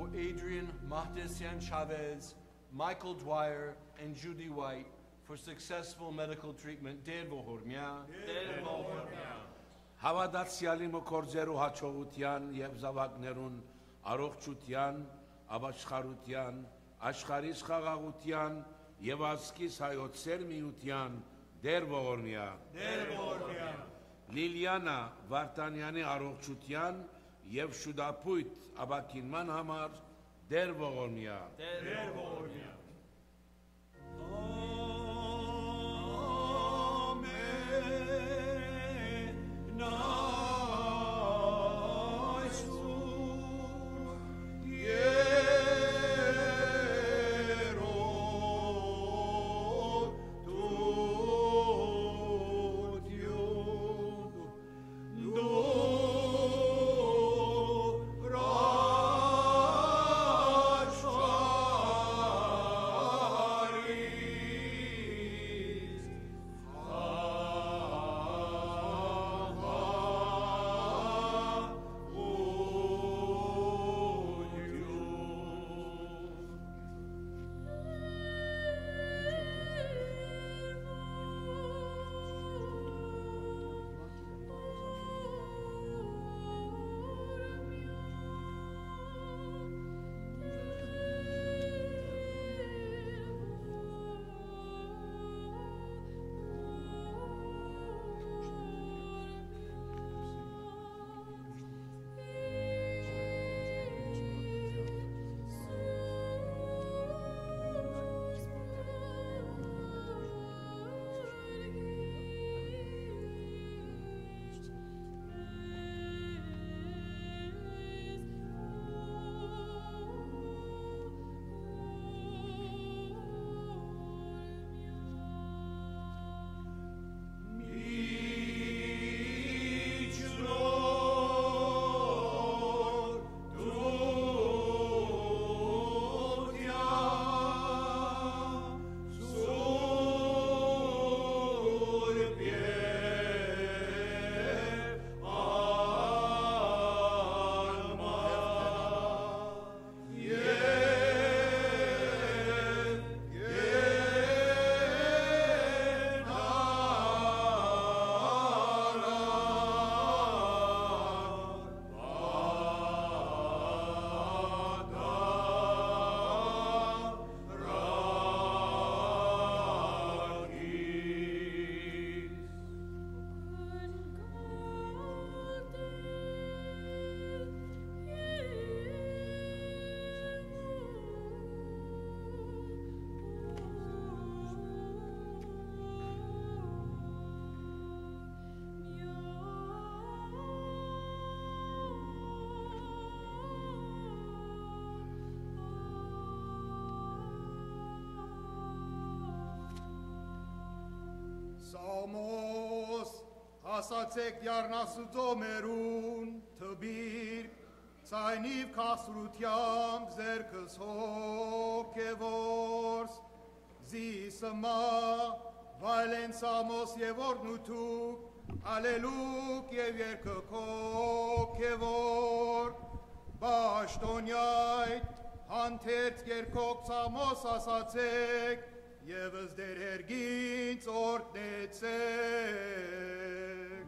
for Adrian Mahdessian Chavez, Michael Dwyer, and Judy White for successful medical treatment. Հավատացյալի մկորձերու հաջողության եւ զավակներուն առողջության, ապաշխարության, աշխարհիս խաղաղության եւ ազգիս հայոց սերմիության դեր ողորմյա Լիլիանա Վարդանյանի առողջության եւ շուտապույտ ապակինման համար դեր ողորմյա Սամոս, ասացեք յառնասուծո մերուն, թբիր, ցայնիվ քասրությամբ ձերքս հոգևորս, զիսմա, վայլեն սամոս և օրնութուկ, ալելուկ և երկը հոգևոր, բաշտոնյայտ, հանթերց երկոք սամոս ասացեք, Եվս դեր հերգին ծորդնեցեք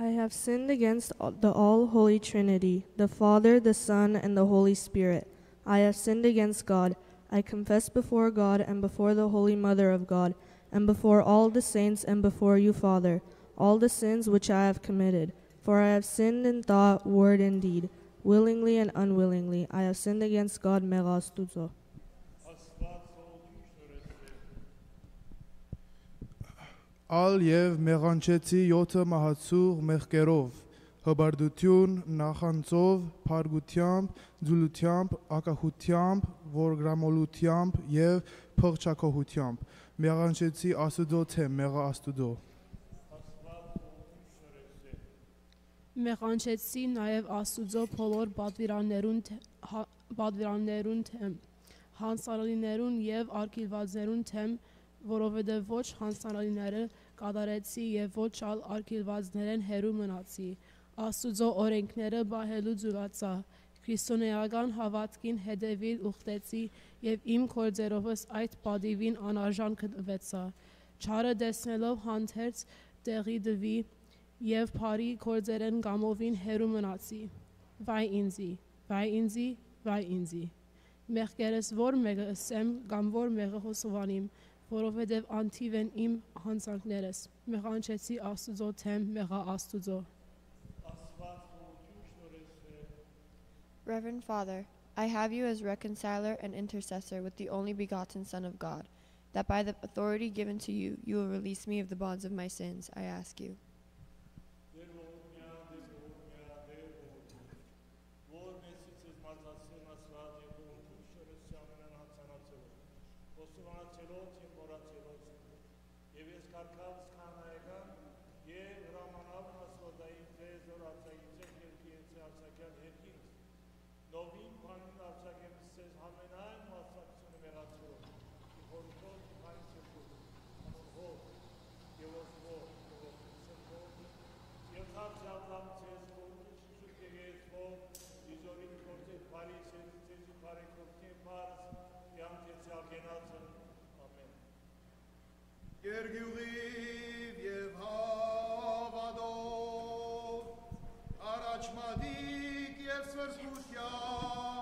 I have sinned against the all-holy Trinity, the Father, the Son, and the Holy Spirit. I have sinned against God. I confess before God and before the Holy Mother of God, and before all the saints and before you, Father, all the sins which I have committed. For I have sinned in thought, word, and deed, willingly and unwillingly. I have sinned against God, Megastuzo. Ալ եւ մեղանչեցի 7 մահացու մեղքերով, հբարդություն, նախանձով, փարգությամբ, ձուլությամբ, ակահությամբ, ворգրամոլությամբ եւ փղճակողությամբ, մեղանչեցի Աստուծո թե մեղա Աստուծո։ Մեղանչեցի նաև Աստուծո բոլոր պատվիրաններուն թեմ, հանցանալիներուն եւ արգելվածներուն թեմ, որովհետև ոչ հանցանալիները կատարեցի եւ ոչ ալ արգելվածներեն հերու մնացի, Աստուծո օրենքները բահելու ձուլացա, քրիստոնեական հավատքին հետևիլ ուխտեցի եւ իմ կորձերովս այդ պատիվին անարժան կտվեցա, չարը տեսնելով հանդերձ տեղի դվի եւ բարի կորձերեն գամովին հերու մնացի, վայ ինձի, վայ ինձի, վայ ինձի, մեղքերս որ մեկը ասեմ կամ որ մեղը հոսովանիմ, որովհետև անթիվ են իմ հանցանքներս, մեղանչեցի Աստուծո թեմ մեղա Աստուծո։ Reverend Father, I have you as reconciler and intercessor with the only begotten Son of God, that by the authority given to you, you will release me of the bonds of my sins, I ask you. Երգյուղիվ և հավադով, առաջմադիկ և սրսկությամբ,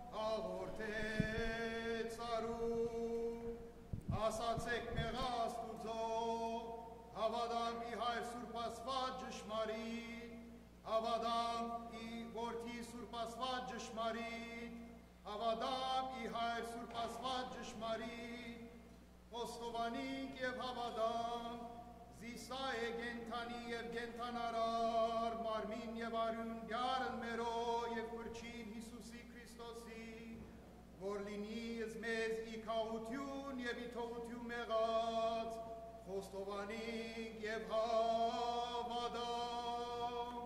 հաղորդեց արու, ասացեք մեղա Աստուծո, հավադանք ի հայր սուրպասված ճշմարիտ, հավադանք ի որդի սուրպասված ճշմարիտ, հավադանք ի հայր սուրպասված ճշմարիտ, Խոստովանինք և հավադանք, զիսա է գենթանի և գենթանարար, մարմին և արյուն գյարն մերո և կրչին Հիսուսի Քրիստոսի, որ լինի մեզ ի քահություն և ի թողություն մեղած, խոստովանինք և հավադանք։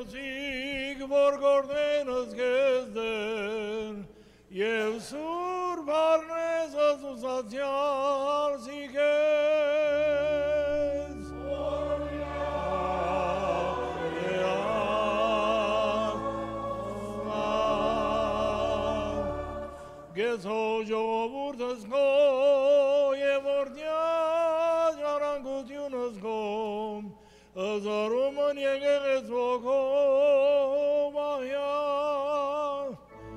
Յուսիկ որ գորնենս գեզդեն Եվ սուր բարնես ասուսացյալ սիքես Գեզ հո ժողովուրդս գո Եվ օրդյալ ժարանգությունս գոմ Զորումն եղեղեց ոգով ահյալ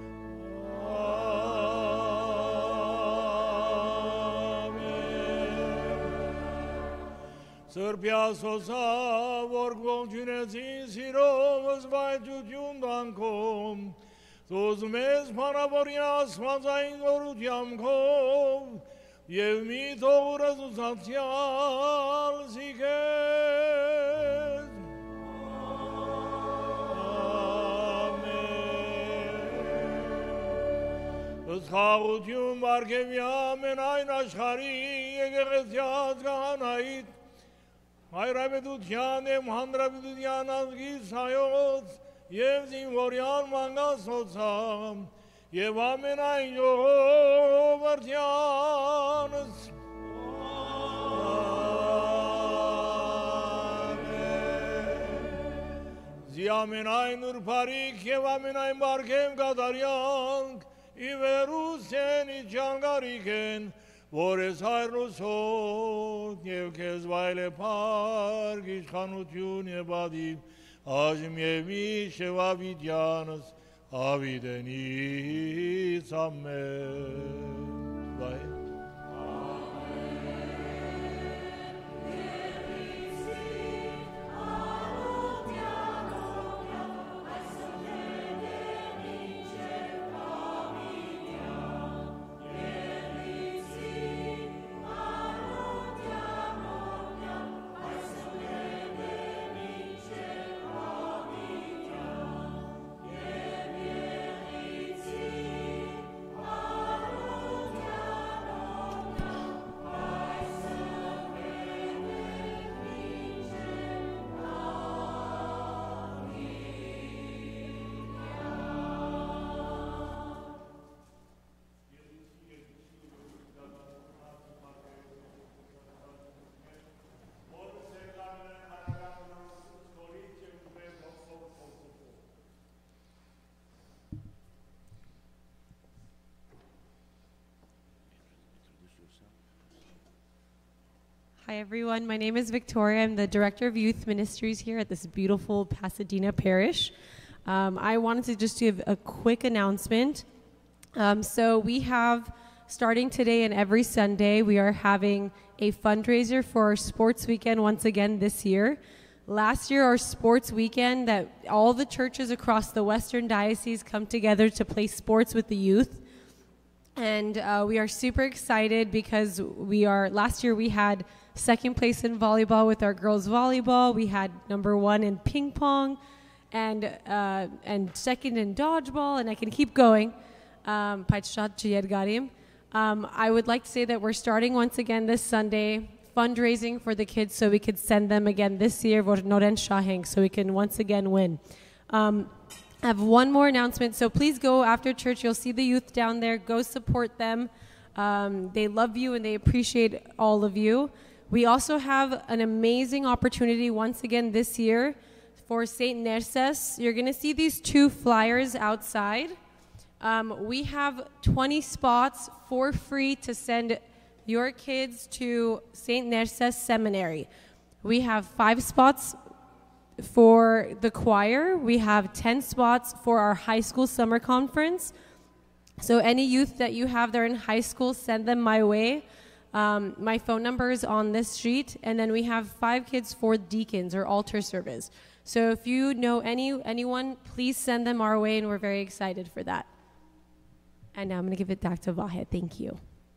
Սրբյասոսա, որ գողջունեցին սիրովս վայջություն դանքով, Թոզ մեզ պանավորյա ասվածային որությամքով, Եվ մի թողուրս ուսացյալ սիքես, Սխաղություն բարգևյա մենայն աշխարի եկեղեցյաց գահանայիտ, Հայրաբեդության եմ հանրաբեդության ազգիս հայոց և զինվորյան մանգասոցամ և ամենայն ժողովրդյանս Զի ամենայն ուրբարիք և ամենայն բարգև գադարյանք իվերուս են իջանգարիք են որ ես հայրն ու սոտ և կեզ վայլ է պարգ իշխանություն և բադիվ աժմ և իշ և ավիդյանս ավիդենից ամեն վայ Hi everyone, my name is Victoria. I'm the Director of Youth Ministries here at this beautiful Pasadena Parish. I wanted to just give a quick announcement. So we have, starting today and every Sunday, we are having a fundraiser for our sports weekend once again this year. Last year, our sports weekend, that all the churches across the Western Diocese come together to play sports with the youth. And we are super excited because last year we had second place in volleyball with our girls volleyball. We had number 1 in ping pong and second in dodgeball, and I can keep going. I would like to say that we're starting once again this Sunday fundraising for the kids so we could send them again this year so we can once again win. I have one more announcement, so please go after church. You'll see the youth down there. Go support them. They love you and they appreciate all of you. We also have an amazing opportunity once again this year for St. Nerses. You're going to see these 2 flyers outside. We have 20 spots for free to send your kids to St. Nerses Seminary. We have 5 spots for the choir. We have 10 spots for our high school summer conference. So any youth that you have there in high school, send them my way. My phone number is on this sheet. And then we have 5 kids for deacons or altar service. So if you know anyone, please send them our way, and we're very excited for that. And now I'm going to give it back to Vahed. Thank you.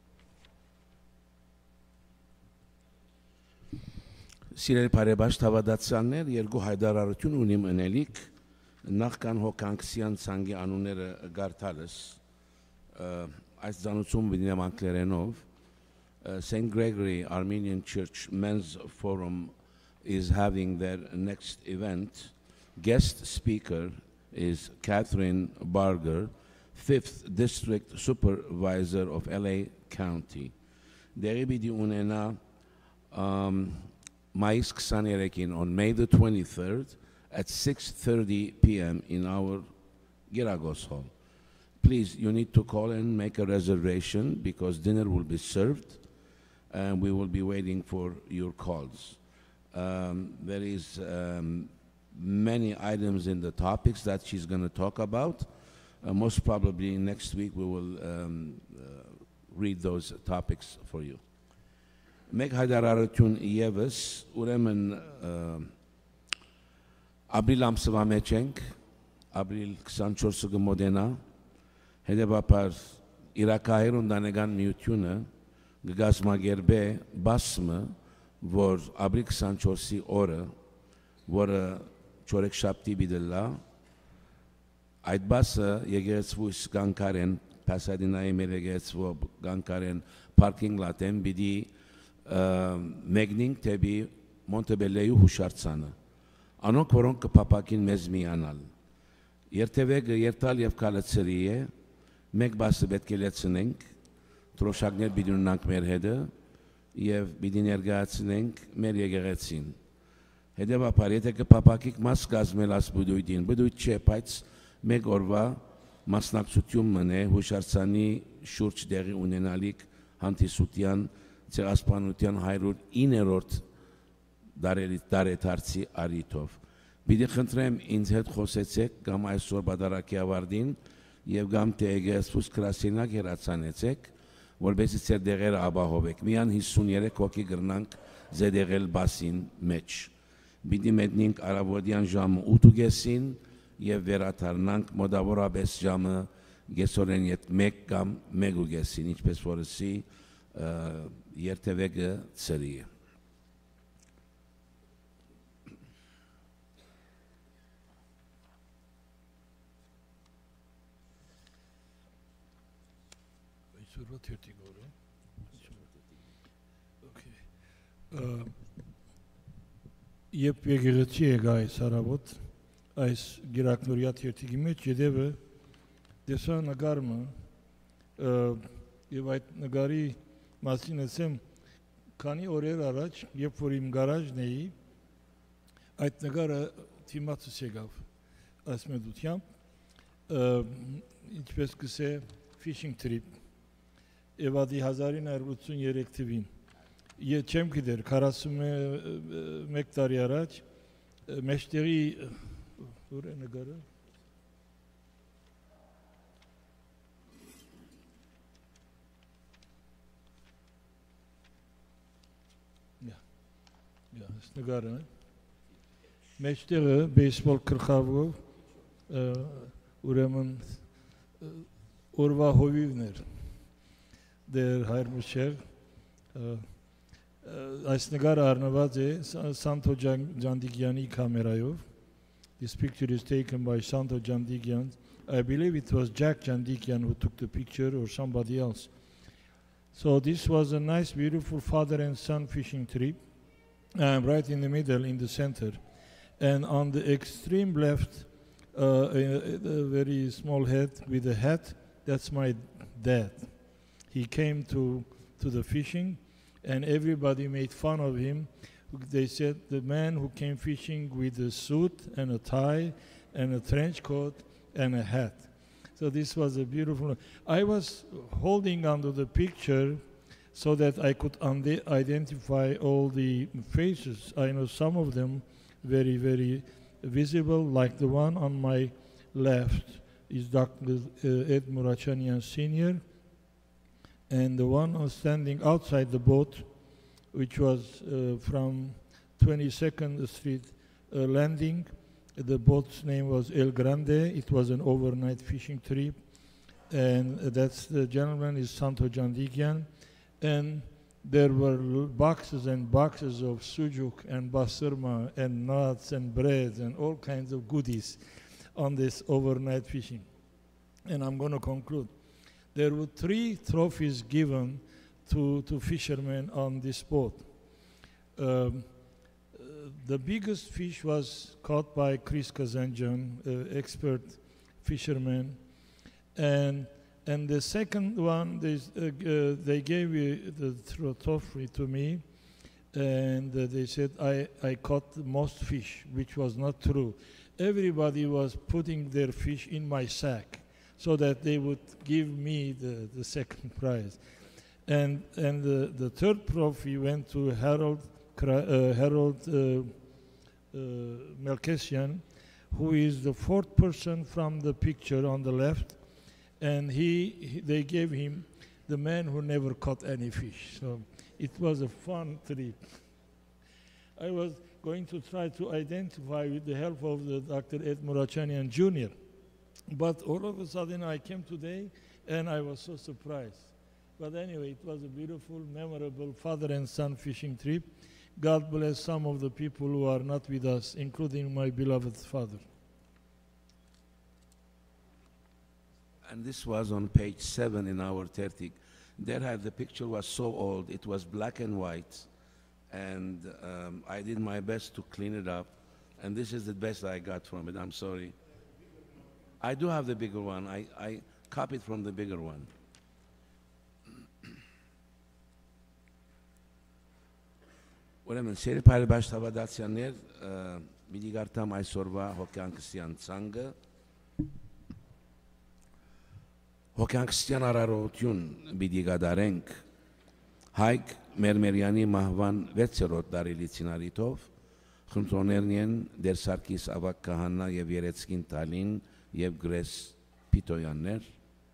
Սիրելի բարեբաց թավադացյաններ, երկու հայտարարություն ունիմ ընելիք, նախքան հոկանքսյան ցանգի անունները գարտալս, այս ծանուցում վինեմ անգլերենով, St. Gregory Armenian Church Men's Forum is having their next event Guest speaker is Catherine Barger, 5th District Supervisor of LA County. Դեղի պիտի ունենա մայիս 23-ին on May the 23rd at 6:30 p.m. in our Giragos Hall. Please, you need to call and make a reservation because dinner will be served and we will be waiting for your calls. There is many items in the topics that she's going to talk about. Most probably next week we will read those topics for you. Մեկ հայտարարություն ևս, ուրեմն ապրիլ ամսվա մեջ ենք, ապրիլ 24-ը կմոտենա, հետևաբար Իրաքահայեր ընտանեկան միությունը կգազմագերբե բասմը, որ ապրիլ 24-ի օրը, որը չորեքշաբթի պիտի այդ բասը եկեղեցվույս գանքարեն, Pasadena-ի մեր եկեղեցվո գանքարեն parking lot-են պիտի մեկնինք թեպի Մոնտեբելեյու հուշարձանը։ Անոնք, որոնք կփապակին մեզ միանալ։ Երթևեկը երթալ և կալեցրի է, մեկ բասը պետք է լեցնենք, թրոշակներ պիտի ունենանք մեր հետը և պիտի ներկայացնենք մեր եկեղեցին։ Հետևաբար, եթե կփապակիկ մաս կազմել աս բդույթին, բդույթ չէ, բայց մեկ օրվա մասնակցություն մնե հուշարձանի շուրջ դեղի ունենալիք հանդիսության ցեղասպանության 109-րդ դարեթարցի արիթով։ Պիտի խնդրեմ ինձ հետ խոսեցեք կամ այսօր բադարակի ավարտին և կամ թե եկեղեցուց գրասենյակ հեռացանեցեք, որպեսզի ձեր դեղերը ապահովեք։ Միան 53 հոգի կրնանք զետեղել բասին մեջ։ Պիտի մտնենք առավոտյան ժամը 8:30-ին և վերադառնանք մոտավորապես ժամը գեսորեն 1 կամ 1:30-ին, ինչպես որսի երթևեկը ծրի է։ Երբ եկեղեցի եկա այս առավոտ, այս գիրակնորյա թերթիկի մեջ ետևը դեսա նկարը և այդ նկարի մասին ասեմ, քանի օրեր առաջ, երբ որ իմ գարաժն էի, այդ նկարը թիմացս եկավ այս մեդությամբ, ինչպես կսե fishing trip, և ադի 1983 թվին։ Ես չեմ գիտեր, 41 տարի առաջ, մեջտեղի, որ է նկարը, նկարը, մեջտեղը բեյսբոլ կրխավով ուրեմն օրվա հովիվն էր դեր հայրմուշեղ այս նկարը առնված է Սանթո Ջանդիկյանի կամերայով. This picture is taken by Santo Jandikian. I believe it was Jack Jandikian who took the picture or somebody else. So this was a nice beautiful father and son fishing trip. Right in the middle, in the center. And on the extreme left, a very small head with a hat, that's my dad. He came to the fishing and everybody made fun of him. They said the man who came fishing with a suit and a tie and a trench coat and a hat. So this was a beautiful. I was holding onto the picture so that I could identify all the faces. I know some of them very, very visible, like the one on my left is Dr. Ed Murachanian Sr., and the one standing outside the boat, which was from 22nd Street landing. The boat's name was El Grande. It was an overnight fishing trip, and that's the gentleman is Santo Jandikian. And there were boxes and boxes of sujuk and basurma and nuts and bread and all kinds of goodies on this overnight fishing. And I'm going to conclude. There were 3 trophies given to fishermen on this boat. The biggest fish was caught by Chris Kazanjan, expert fisherman, and the second one they gave the trophy to me, and they said I caught the most fish, which was not true. Everybody was putting their fish in my sack so that they would give me the second prize, and the third trophy went to Harold Melkesian, who is the fourth person from the picture on the left, and they gave him the man who never caught any fish. So it was a fun trip. I was going to try to identify with the help of the Dr. Ed Murachanian Jr., but all of a sudden I came today and I was so surprised. But anyway, it was a beautiful, memorable father and son fishing trip. God bless some of the people who are not with us, including my beloved father. And this was on page 7 in our Tertik. The picture was so old, it was black and white, and I did my best to clean it up, and this is the best I got from it. I'm sorry. I do have the bigger one. I copied from the bigger one. Ուրեմն սերի բարեբաշտ հավատացյալներ, մի դիգարտամ այսօրվա հոգեանքստյան ցանգը, հոգեանքստյան արարողություն պիտի գադարենք Հայկ Մերմերյանի մահվան 6-րդ դարիլից ինարիտով, խնդրոներն են Դեր Սարգիս ավակ քահանա եւ Երեցկին Տալին եւ Գրես Պիտոյաններ,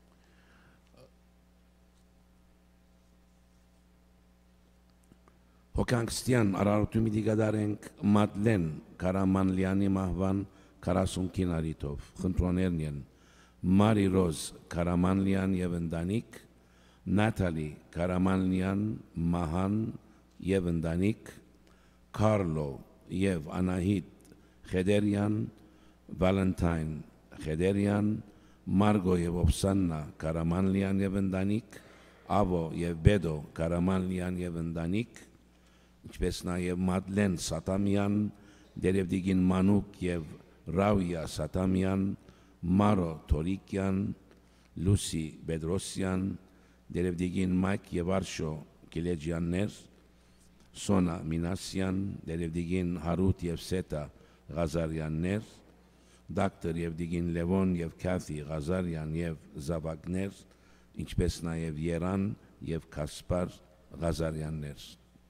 Հոգեանքստյան արարողություն պիտի գադարենք Մադլեն Կարամանլյանի մահվան 40-ին արիտով, խնդրոներն են Մարի Ռոզ Կարամանլյան եւ ընտանիք, Նատալի Կարամանլյան Մահան եւ ընտանիք, Կարլո եւ Անահիտ Խեդերյան, Վալենտայն Խեդերյան, Մարգո եւ Օփսաննա Կարամանլյան եւ ընտանիք, Ավո եւ Բեդո Կարամանլյան եւ ընտանիք, ինչպես նաև Մադլեն Սատամյան, Դերևդիգին Մանուկ եւ Ռավիա Սատամյան, Մարո Թորիկյան, Լուսի Բեդրոսյան, Դերևդիգին Մայք եւ Արշո Կիլեջյաններ, Սոնա Մինասյան, Դերևդիգին Հարութ եւ Սետա Ղազարյաններ, Դոկտոր Եվդիգին Լևոն եւ Քաթի Ղազարյան եւ Զավակներ, ինչպես նաև Երան եւ Կասպար Ղազարյաններ։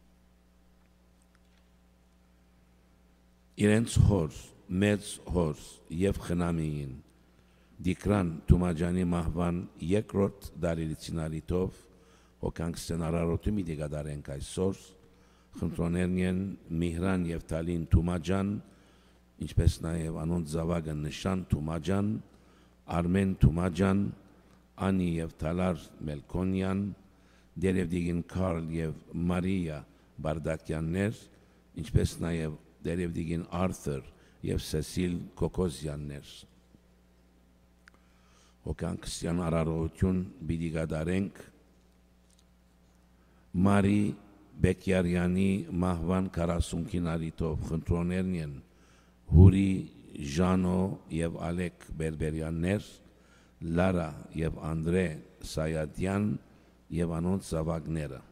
Իրենց հոր, մեծ հոր եւ խնամիին Դիկրան Թումաջանի մահվան 2-րդ դարիլից ինարիտով հոգեանքստյան արարողություն պիտի գադարենք այսօր, խնդրոներն են Միհրան եւ Տալին Թումաջան, ինչպես նաև անոնց զավակը Նշան Թումաջան, Արմեն Թումաջան, Անի եւ Տալար Մելքոնյան, Դերևդիգին Կարլ եւ Մարիա Բարդակյաններ, ինչպես նաև Դերևդիգին Արթր եւ Սեսիլ Կոկոզյաններ։ Հոգեանքստյան արարողություն պիտի գադարենք Մարի Բեկյարյանի մահվան 40-ին արիտով, խնդրոներն են Հուրի Ժանո եւ Ալեք Բերբերյաններ, Լարա եւ Անդրե Սայադյան եւ անոնց զավակները։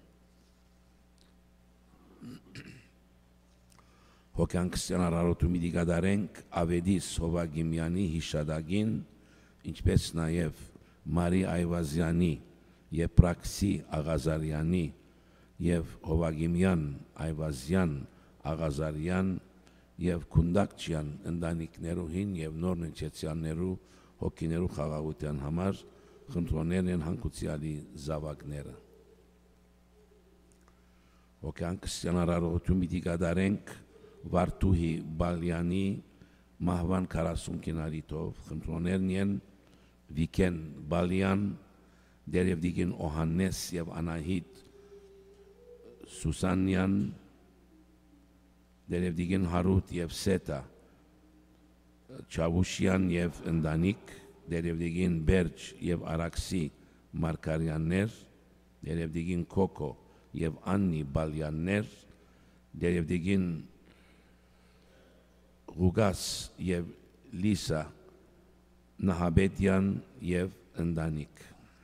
Հոգեանքստյան արարողություն պիտի գադարենք Ավեդիս Հովագիմյանի հիշադակին, ինչպես նաև Մարի Այվազյանի եւ Պրաքսի Աղազարյանի եւ Հովագիմյան Այվազյան Աղազարյան եւ Քունդակչյան ընտանիքներուհին եւ Նորնիչեցյաններու հոգիներու խաղաղության համար խնդրոներն են հանգուցյալի զավակները։ Հոգեանքստյան արարողություն պիտի գադարենք Վարդուհի Բալյանի մահվան 40-ին արիտով, խնդրոներն են Վիկեն Բալյան, Դերևդիգին Օհաննես եւ Անահիտ Սուսանյան, Դերևդիգին Հարութ եւ Սետա Չավուշյան եւ ընտանիք, Դերևդիգին Բերջ եւ Արաքսի Մարկարյաններ, Դերևդիգին Կոկո եւ Աննի Բալյաններ, Դերևդիգին Ղուգաս եւ Լիսա Նահաբեդյան եւ ընտանիք։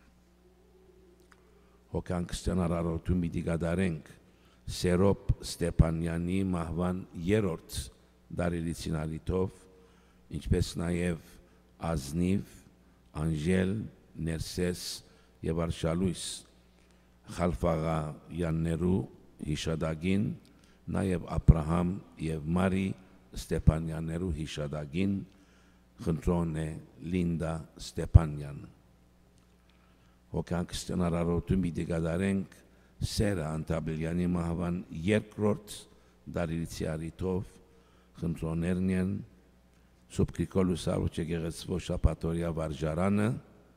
Հոգանք ստանարարոտում պիտի գադարենք Սերոպ Ստեփանյանի մահվան երրորդ դարիլիցին ալիթով, ինչպես նաև Ազնիվ, Անժել, Ներսես եւ Արշալույս Խալֆաղայաններու հիշադակին, նաև Աբրահամ եւ Մարի Ստեփանյաններու հիշադակին, խնդրոն է Լինդա Ստեփանյան։ Հոգանք ստանարարոտում պիտի գադարենք Սերա Անտաբելյանի մահվան երկրորդ դարիլիցի ալիթով, խնդրոներն են Սուրբ Գրիգոր Սարուց եկեղեցվո շաբաթօրյա վարժարանը,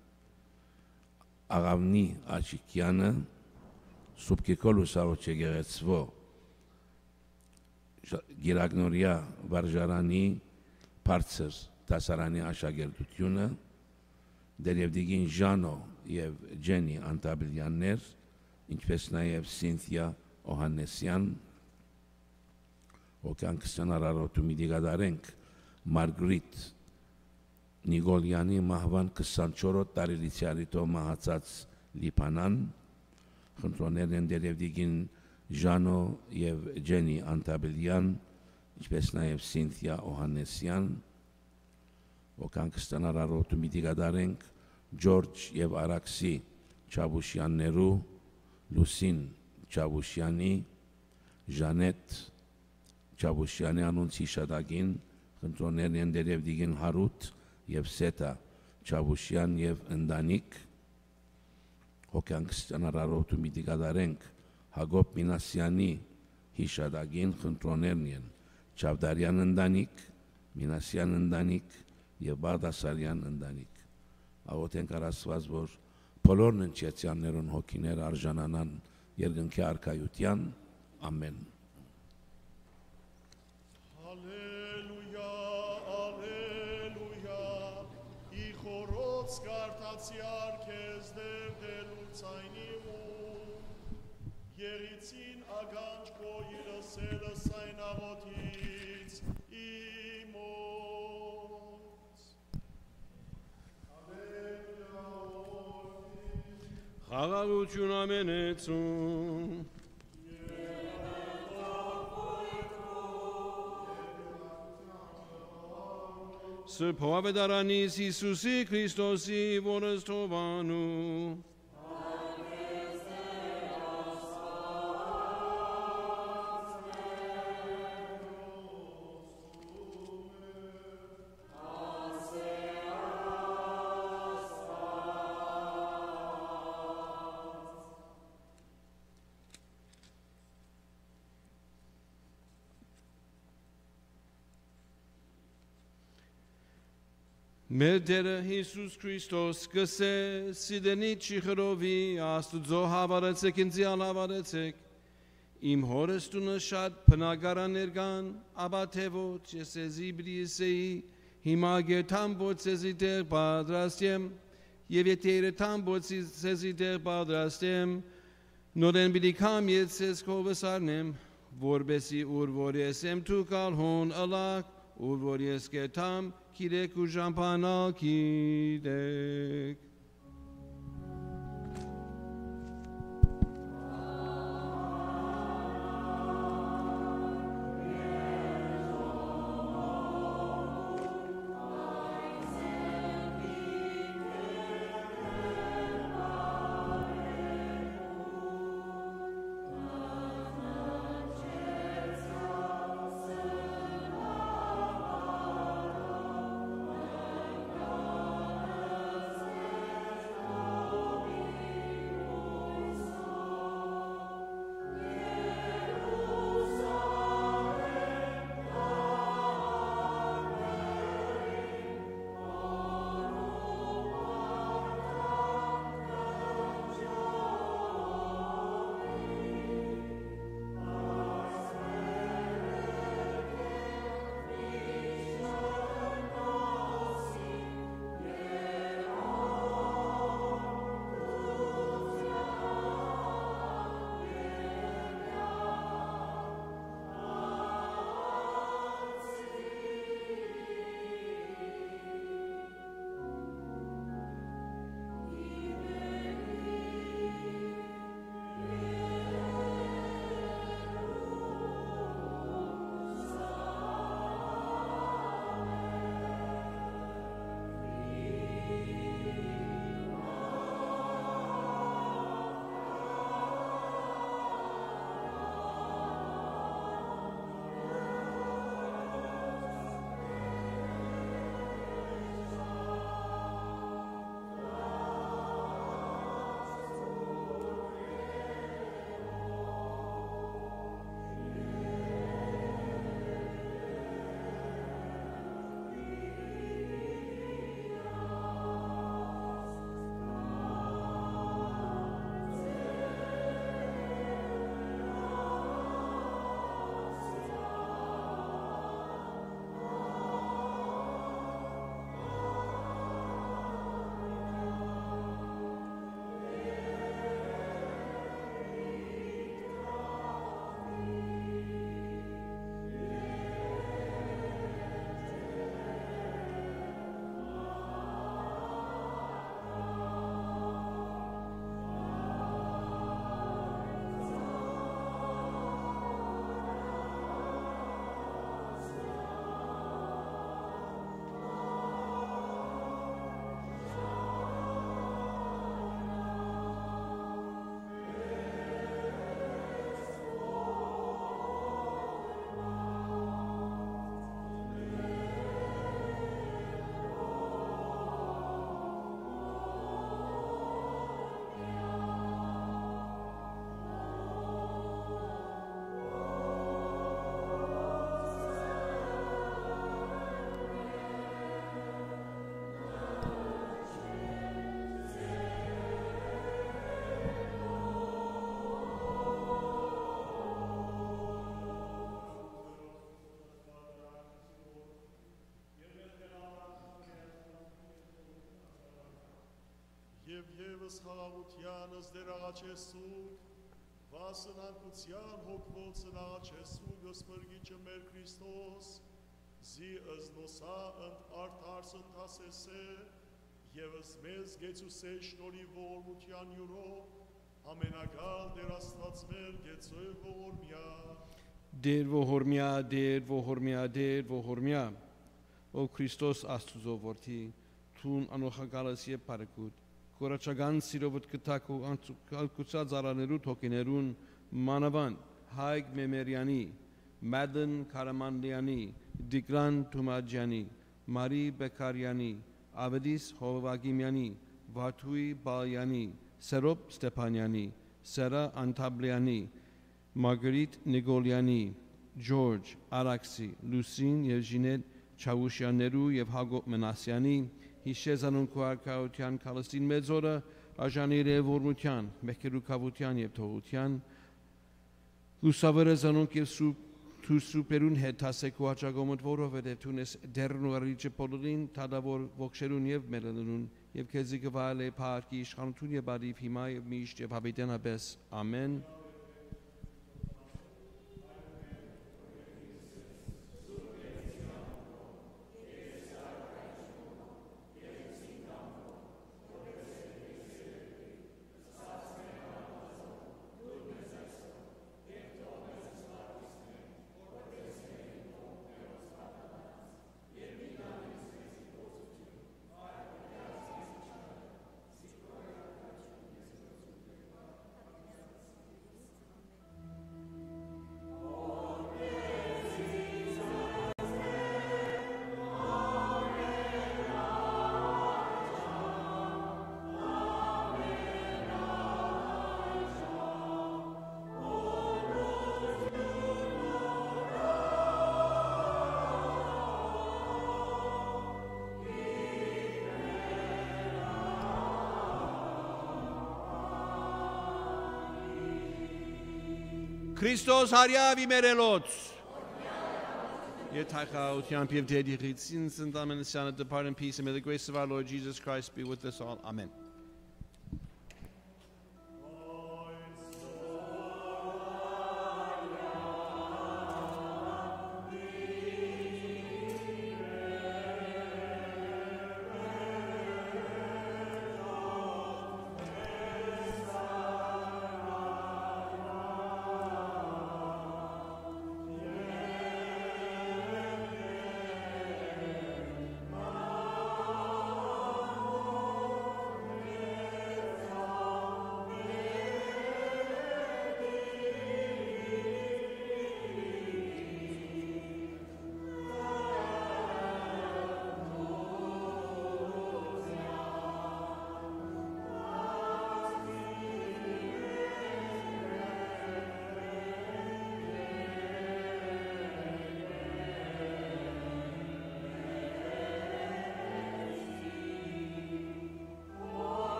Աղավնի Աչիկյանը, Սուրբ Գրիգոր Սարուց եկեղեցվո Գիրագնորիա վարժարանի բարձր դասարանի աշակերտությունը, Դերևդիգին Ժանո եւ Ջենի Անտաբելյաններ, ինչպես նաև Սինթիա Օհանեսյան, հոգանք ստանարարոտում պիտի գադարենք Մարգրիտ Նիգոլյանի մահվան 24-րդ տարելիցի ալիթով մահացած Լիբանան, խնդրոներն են Դերևդիգին Ժանո եւ Ջենի Անտաբելյան, ինչպես նաև Սինթիա Օհանեսյան, հոգանք ստանարարոտում պիտի գադարենք Ջորջ եւ Արաքսի Չավուշյաններու, Լուսին Չավուշյանի, Ժանետ Չավուշյանի անունց հիշադակին, խնդրոներն են Դերևդիգին Հարութ եւ Սետա Չավուշյան եւ ընտանիք, հոգանք ստանարարոտում պիտի գադարենք Հակոբ Մինասյանի հիշադակին, խնդրոներն են Չավդարյան ընտանիք, Մինասյան ընտանիք եւ Բաղդասարյան ընտանիք։ Աղոթենք Աստված, որ բոլոր ննչեցյաններուն հոգիներ արժանանան երկնքի արքայության։ Ամեն։ Ալելույա, ալելույա, ի խորոց կարտացի արքեզ դերդելու ցայնիմում, եղիցին ագանջ կոյի լսելը սայն աղոթից իմոց։ Խաղաղություն ամենեցում, Սրբ հովավետարանից Հիսուսի Քրիստոսի որս թովանու, Մեր Տերը Հիսուս Քրիստոս կսե սիդենի չիխրովի Աստուծո հավարեցեք ինձի ալավարեցեք իմ հորս տունը շատ բնակարաններ կան ապա թե ոչ ես էզի բրիսեի հիմա գերթամ ոչ սեզի տեղ պատրաստեմ եւ եթե երթամ ոչ սեզի տեղ պատրաստեմ նորեն պիտի կամ ես սեզ կովս արնեմ որբեսի ուր որ ես եմ თუ կալհոն ըլակ ուր որ ես գերթամ Kirek u jampana kirek. Եվս խաղաղությանս դերաղաչեսուկ, վասնանկության հոգվոց նաղաչեսուկս մրգիչը մեր Քրիստոս, զի ըզնոսա արդարս ընթասեսե, Եվս մեզ գեցուսե շնորի ողորմության յուրով, ամենագալ դեր Աստված մեր գեցոյ ողորմյա, Դեր ողորմյա, դեր ողորմյա, դեր ողորմյա, Ո Քրիստոս Աստուծո որդի, Թուն անոխակալս և պարեկուտ, Կորաչագան սիրովդ կտակ ու անկուցած արաներու թոքիներուն մանավան Հայկ Մեմերյանի, Մադն Կարամանլյանի, Դիկրան Թումաջյանի, Մարի Բեկարյանի, Ավդիս Հովվագիմյանի, Վաթուի Բալյանի, Սերոբ Ստեփանյանի, Սերա Անտաբլյանի, Մարգարիտ Նիկոլյանի, Ջորջ Արաքսի, Լուսին և Ժինետ Չավուշյաններու և Հակոբ Մնասյանի, Հիշեզանուն քուարկայության Քալստին մեծորը, Աժանիր և ողորմության, մեղքերուկավության և թողության, Լուսավերը զանոնք և սուպերուն հետ հասեք ու հաճագոմդ որովհետև թունես դերն ու առիճը բոլորին թադավոր ողջերուն և մերելնուն և քեզի գվայել է փառքի իշխանություն և բարիվ հիմա և միշտ և հավիտենապես ամեն Քրիստոս հարյավ իմերելոց Yetachautyam Piv Dedi Ritsin Sintaman Sana depart in peace and may the grace of our Lord Jesus Christ be with us all. Amen.